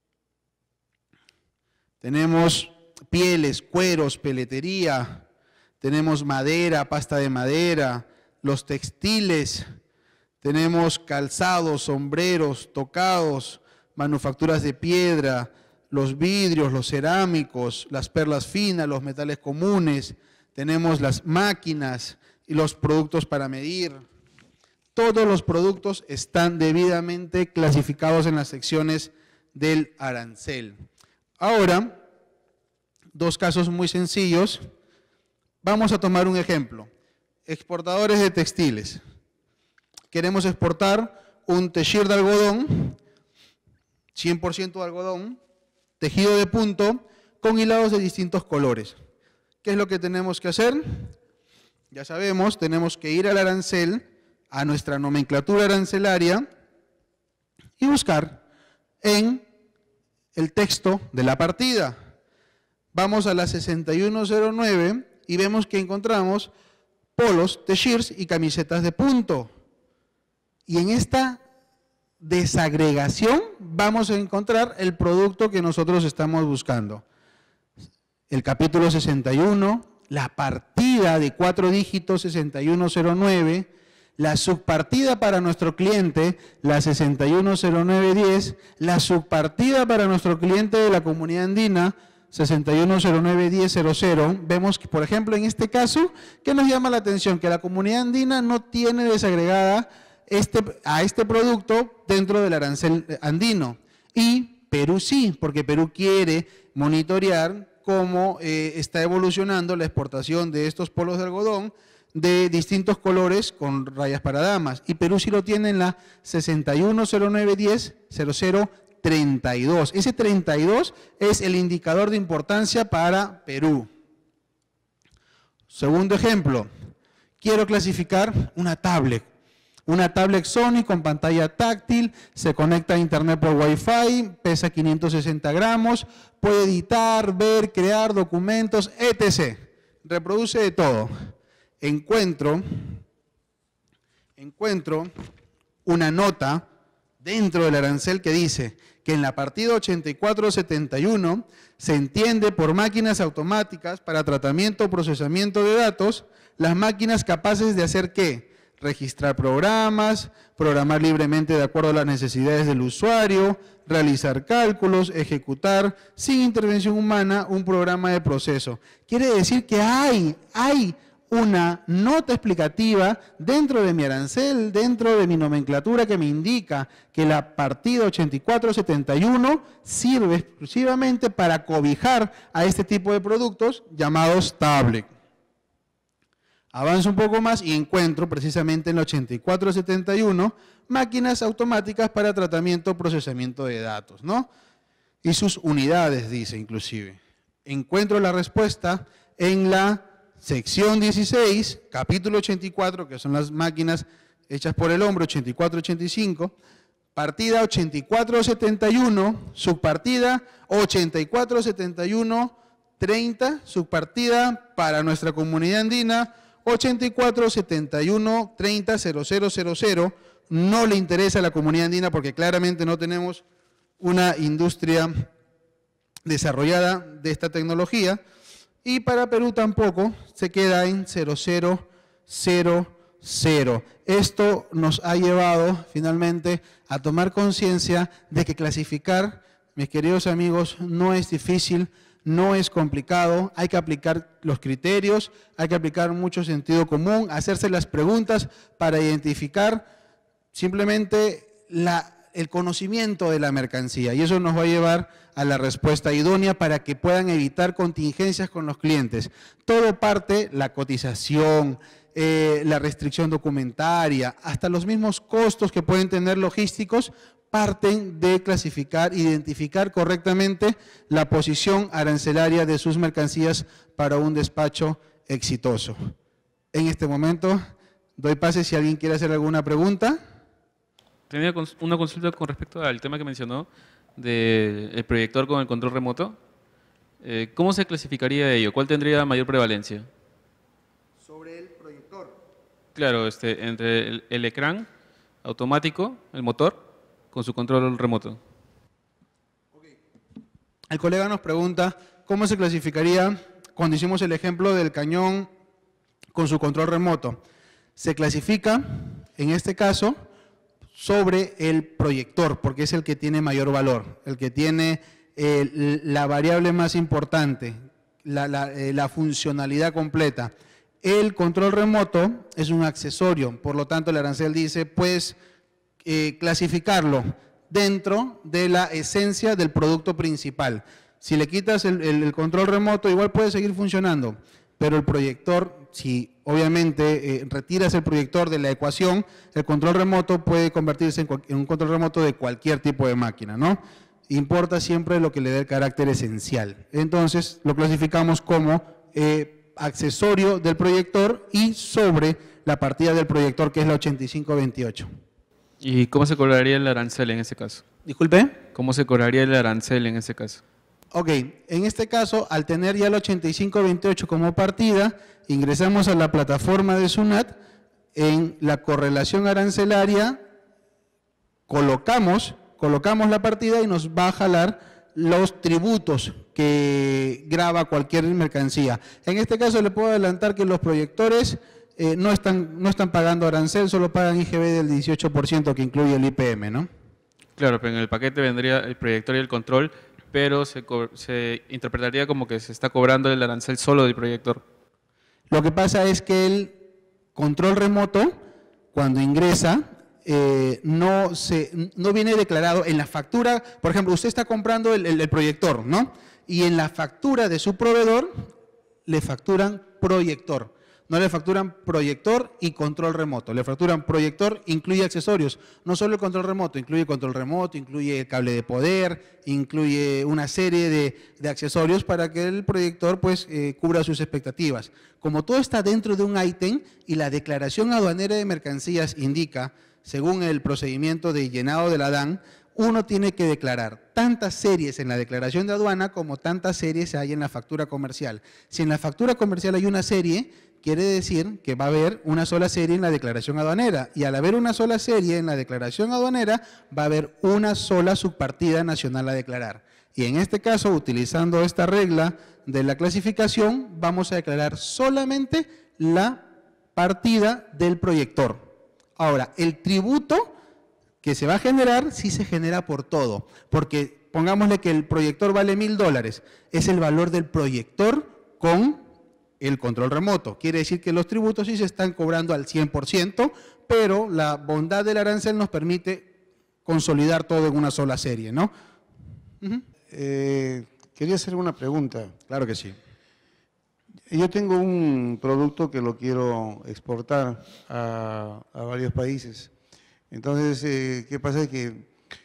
tenemos pieles, cueros, peletería. Tenemos madera, pasta de madera, los textiles, tenemos calzados, sombreros, tocados, manufacturas de piedra, los vidrios, los cerámicos, las perlas finas, los metales comunes, tenemos las máquinas y los productos para medir. Todos los productos están debidamente clasificados en las secciones del arancel. Ahora, dos casos muy sencillos. Vamos a tomar un ejemplo. Exportadores de textiles. Queremos exportar un tejido de algodón, cien por ciento de algodón, tejido de punto, con hilados de distintos colores. ¿Qué es lo que tenemos que hacer? Ya sabemos, tenemos que ir al arancel, a nuestra nomenclatura arancelaria, y buscar en el texto de la partida. Vamos a la sesenta y uno cero nueve y vemos que encontramos polos, t-shirts y camisetas de punto. Y en esta desagregación vamos a encontrar el producto que nosotros estamos buscando. El capítulo sesenta y uno, la partida de cuatro dígitos sesenta y uno cero nueve, la subpartida para nuestro cliente, la sesenta y uno cero nueve diez, la subpartida para nuestro cliente de la comunidad andina, sesenta y uno cero nueve diez cero cero. Vemos que, por ejemplo, en este caso, ¿qué nos llama la atención? Que la comunidad andina no tiene desagregada este, a este producto dentro del arancel andino. Y Perú sí, porque Perú quiere monitorear cómo eh, está evolucionando la exportación de estos polos de algodón de distintos colores con rayas para damas. Y Perú sí lo tiene en la sesenta y uno cero nueve diez cero cero treinta y dos. Ese treinta y dos es el indicador de importancia para Perú. Segundo ejemplo, quiero clasificar una tablet. Una tablet Sony con pantalla táctil, se conecta a internet por Wi-Fi, pesa quinientos sesenta gramos, puede editar, ver, crear documentos, etcétera. Reproduce de todo. Encuentro, encuentro una nota dentro del arancel que dice que en la partida ochenta y cuatro setenta y uno se entiende por máquinas automáticas para tratamiento o procesamiento de datos, las máquinas capaces de hacer ¿qué? Registrar programas, programar libremente de acuerdo a las necesidades del usuario, realizar cálculos, ejecutar sin intervención humana un programa de proceso. Quiere decir que hay, hay una nota explicativa dentro de mi arancel, dentro de mi nomenclatura que me indica que la partida ochenta y cuatro setenta y uno sirve exclusivamente para cobijar a este tipo de productos llamados tablet. Avanzo un poco más y encuentro precisamente en la ochenta y cuatro setenta y uno máquinas automáticas para tratamiento o procesamiento de datos, ¿no? Y sus unidades, dice inclusive. Encuentro la respuesta en la sección dieciséis, capítulo ochenta y cuatro, que son las máquinas hechas por el hombre, ochenta y cuatro ochenta y cinco, partida ochenta y cuatro setenta y uno, subpartida ochenta y cuatro setenta y uno treinta, subpartida para nuestra comunidad andina ochenta y cuatro setenta y uno treinta cero cero cero cero. No le interesa a la comunidad andina porque claramente no tenemos una industria desarrollada de esta tecnología. Y para Perú tampoco, se queda en cero cero cero cero. Esto nos ha llevado finalmente a tomar conciencia de que clasificar, mis queridos amigos, no es difícil, no es complicado, hay que aplicar los criterios, hay que aplicar mucho sentido común, hacerse las preguntas para identificar simplemente la el conocimiento de la mercancía, y eso nos va a llevar a la respuesta idónea para que puedan evitar contingencias con los clientes. Todo parte, la cotización, eh, la restricción documentaria, hasta los mismos costos que pueden tener logísticos, parten de clasificar, identificar correctamente la posición arancelaria de sus mercancías para un despacho exitoso. En este momento, doy pase si alguien quiere hacer alguna pregunta. Tenía una consulta con respecto al tema que mencionó del proyector con el control remoto. Eh, ¿Cómo se clasificaría ello? ¿Cuál tendría mayor prevalencia? Sobre el proyector. Claro, este, entre el, el ecrán automático, el motor, con su control remoto. Okay. El colega nos pregunta cómo se clasificaría cuando hicimos el ejemplo del cañón con su control remoto. Se clasifica, en este caso, sobre el proyector, porque es el que tiene mayor valor, el que tiene eh, la variable más importante, la, la, eh, la funcionalidad completa. El control remoto es un accesorio, por lo tanto el arancel dice, pues, eh, clasificarlo dentro de la esencia del producto principal. Si le quitas el, el, el control remoto, igual puede seguir funcionando, pero el proyector, si obviamente eh, retiras el proyector de la ecuación, el control remoto puede convertirse en, en un control remoto de cualquier tipo de máquina, ¿no? Importa siempre lo que le dé el carácter esencial. Entonces, lo clasificamos como eh, accesorio del proyector y sobre la partida del proyector, que es la ochenta y cinco veintiocho. ¿Y cómo se cobraría el arancel en ese caso? Disculpe. ¿Cómo se cobraría el arancel en ese caso? Ok, en este caso, al tener ya el ochenta y cinco veintiocho como partida, ingresamos a la plataforma de SUNAT, en la correlación arancelaria, colocamos, colocamos la partida y nos va a jalar los tributos que grava cualquier mercancía. En este caso le puedo adelantar que los proyectores eh, no, están, no están pagando arancel, solo pagan I G B del dieciocho por ciento que incluye el I P M, ¿no? Claro, pero en el paquete vendría el proyector y el control, pero se, se interpretaría como que se está cobrando el arancel solo del proyector. Lo que pasa es que el control remoto, cuando ingresa, eh, no, se, no viene declarado en la factura. Por ejemplo, usted está comprando el, el, el proyector, ¿no? Y en la factura de su proveedor le facturan proyector. No le facturan proyector y control remoto. Le facturan proyector, incluye accesorios. No solo el control remoto, incluye control remoto, incluye el cable de poder, incluye una serie de, de accesorios para que el proyector pues, eh, cubra sus expectativas. Como todo está dentro de un ítem y la declaración aduanera de mercancías indica, según el procedimiento de llenado de la D A N, uno tiene que declarar tantas series en la declaración de aduana como tantas series hay en la factura comercial. Si en la factura comercial hay una serie, quiere decir que va a haber una sola serie en la declaración aduanera, y al haber una sola serie en la declaración aduanera va a haber una sola subpartida nacional a declarar. Y en este caso, utilizando esta regla de la clasificación, vamos a declarar solamente la partida del proyector. Ahora, el tributo que se va a generar, sí se genera por todo, porque pongámosle que el proyector vale mil dólares, es el valor del proyector con el control remoto. Quiere decir que los tributos sí se están cobrando al cien por ciento, pero la bondad del arancel nos permite consolidar todo en una sola serie, ¿no? Uh-huh. eh, quería hacer una pregunta. Claro que sí. Yo tengo un producto que lo quiero exportar a, a varios países. Entonces, eh, ¿qué pasa? Es que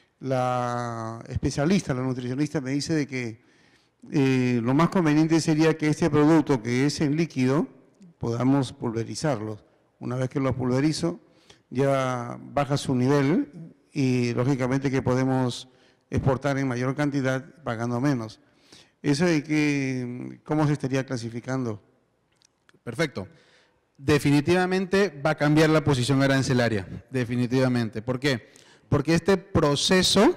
la especialista, la nutricionista me dice de que eh, lo más conveniente sería que este producto que es en líquido podamos pulverizarlo. Una vez que lo pulverizo, ya baja su nivel y lógicamente que podemos exportar en mayor cantidad pagando menos. ¿Eso de que, cómo se estaría clasificando? Perfecto. Definitivamente va a cambiar la posición arancelaria, definitivamente. ¿Por qué? Porque este proceso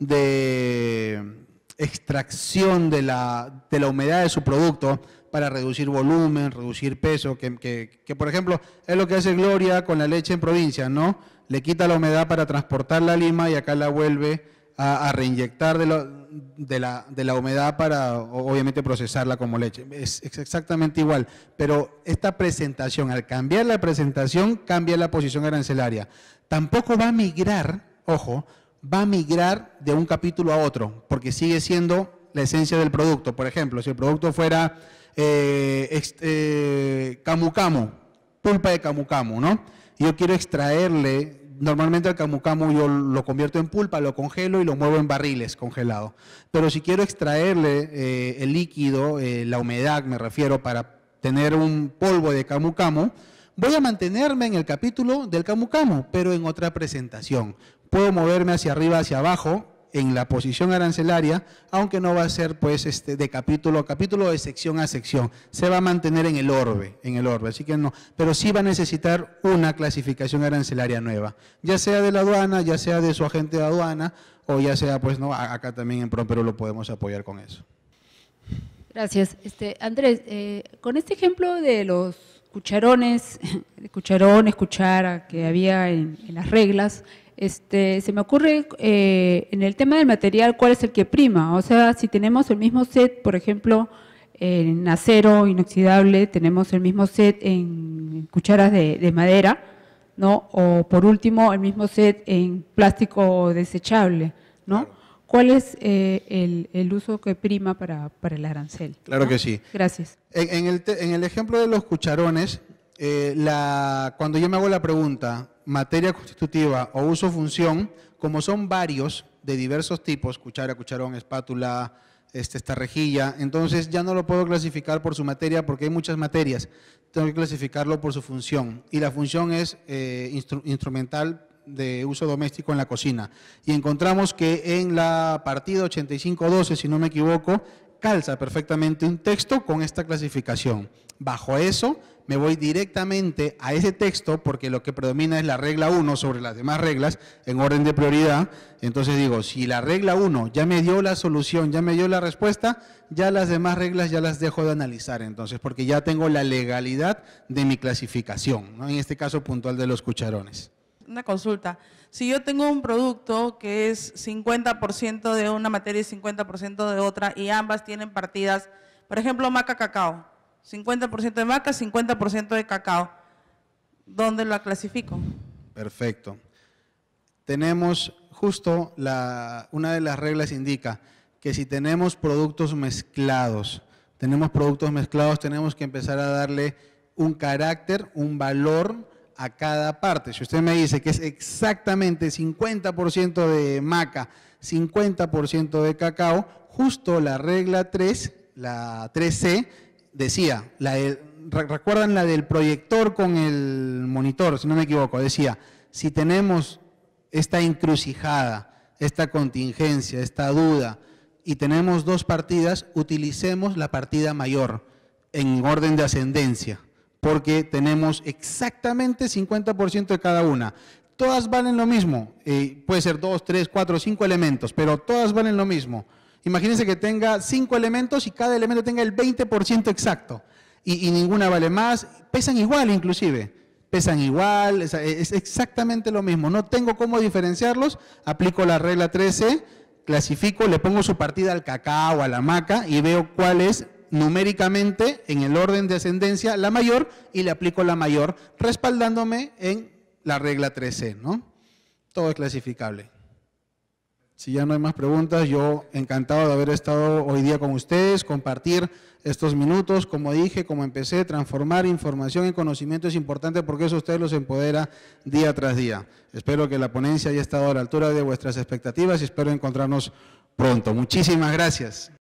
de extracción de la, de la humedad de su producto para reducir volumen, reducir peso, que, que, que por ejemplo es lo que hace Gloria con la leche en provincia, ¿no? Le quita la humedad para transportarla a Lima y acá la vuelve a, a reinyectar de, lo, de, la, de la humedad para obviamente procesarla como leche. Es, es exactamente igual, pero esta presentación, al cambiar la presentación, cambia la posición arancelaria. Tampoco va a migrar, ojo, va a migrar de un capítulo a otro, porque sigue siendo la esencia del producto. Por ejemplo, si el producto fuera eh, ex, eh, camu camu, pulpa de camu camu, ¿no? Y yo quiero extraerle, normalmente el camu camu yo lo convierto en pulpa, lo congelo y lo muevo en barriles congelado. Pero si quiero extraerle eh, el líquido, eh, la humedad me refiero, para tener un polvo de camu camu, voy a mantenerme en el capítulo del camu camu, pero en otra presentación. Puedo moverme hacia arriba, hacia abajo, en la posición arancelaria, aunque no va a ser pues este de capítulo a capítulo, de sección a sección. Se va a mantener en el orbe, en el orbe, así que no. Pero sí va a necesitar una clasificación arancelaria nueva, ya sea de la aduana, ya sea de su agente de aduana, o ya sea pues no, acá también en PROMPERU lo podemos apoyar con eso. Gracias. Este, Andrés, eh, con este ejemplo de los cucharones, cucharones, cuchara que había en, en las reglas, este, se me ocurre eh, en el tema del material, ¿cuál es el que prima? O sea, si tenemos el mismo set, por ejemplo, en acero inoxidable, tenemos el mismo set en cucharas de, de madera, ¿no? O por último, el mismo set en plástico desechable, ¿no? Claro. ¿Cuál es eh, el, el uso que prima para, para el arancel? Claro ¿no? que sí. Gracias. En, en, el, te, en el ejemplo de los cucharones, eh, la, cuando yo me hago la pregunta, materia constitutiva o uso-función, como son varios de diversos tipos, cuchara, cucharón, espátula, este, esta rejilla, entonces ya no lo puedo clasificar por su materia porque hay muchas materias, tengo que clasificarlo por su función, y la función es eh, instru instrumental de uso doméstico en la cocina. Y encontramos que en la partida ochenta y cinco doce, si no me equivoco, calza perfectamente un texto con esta clasificación. Bajo eso me voy directamente a ese texto porque lo que predomina es la regla uno sobre las demás reglas en orden de prioridad. Entonces digo, si la regla uno ya me dio la solución, ya me dio la respuesta, ya las demás reglas ya las dejo de analizar, entonces, porque ya tengo la legalidad de mi clasificación, ¿no? En este caso puntual de los cucharones. Una consulta. Si yo tengo un producto que es cincuenta por ciento de una materia y cincuenta por ciento de otra y ambas tienen partidas, por ejemplo, maca cacao, cincuenta por ciento de maca, cincuenta por ciento de cacao, ¿dónde la clasifico? Perfecto. Tenemos justo la, una de las reglas indica que si tenemos productos mezclados, tenemos productos mezclados, tenemos que empezar a darle un carácter, un valor a cada parte. Si usted me dice que es exactamente cincuenta por ciento de maca, cincuenta por ciento de cacao, justo la regla tres, la tres C, decía, la de, recuerdan la del proyector con el monitor, si no me equivoco, decía, si tenemos esta encrucijada, esta contingencia, esta duda, y tenemos dos partidas, utilicemos la partida mayor en orden de ascendencia, porque tenemos exactamente cincuenta por ciento de cada una. Todas valen lo mismo, eh, puede ser dos, tres, cuatro, cinco elementos, pero todas valen lo mismo. Imagínense que tenga cinco elementos y cada elemento tenga el veinte por ciento exacto, y, y ninguna vale más, pesan igual inclusive, pesan igual, es, es exactamente lo mismo. No tengo cómo diferenciarlos, aplico la regla trece, clasifico, le pongo su partida al cacao, a la maca y veo cuál es numéricamente en el orden de ascendencia la mayor y le aplico la mayor, respaldándome en la regla trece, ¿no? Todo es clasificable. Si ya no hay más preguntas, yo encantado de haber estado hoy día con ustedes, compartir estos minutos, como dije, como empecé, transformar información en conocimiento es importante porque eso a ustedes los empodera día tras día. Espero que la ponencia haya estado a la altura de vuestras expectativas y espero encontrarnos pronto. Muchísimas gracias.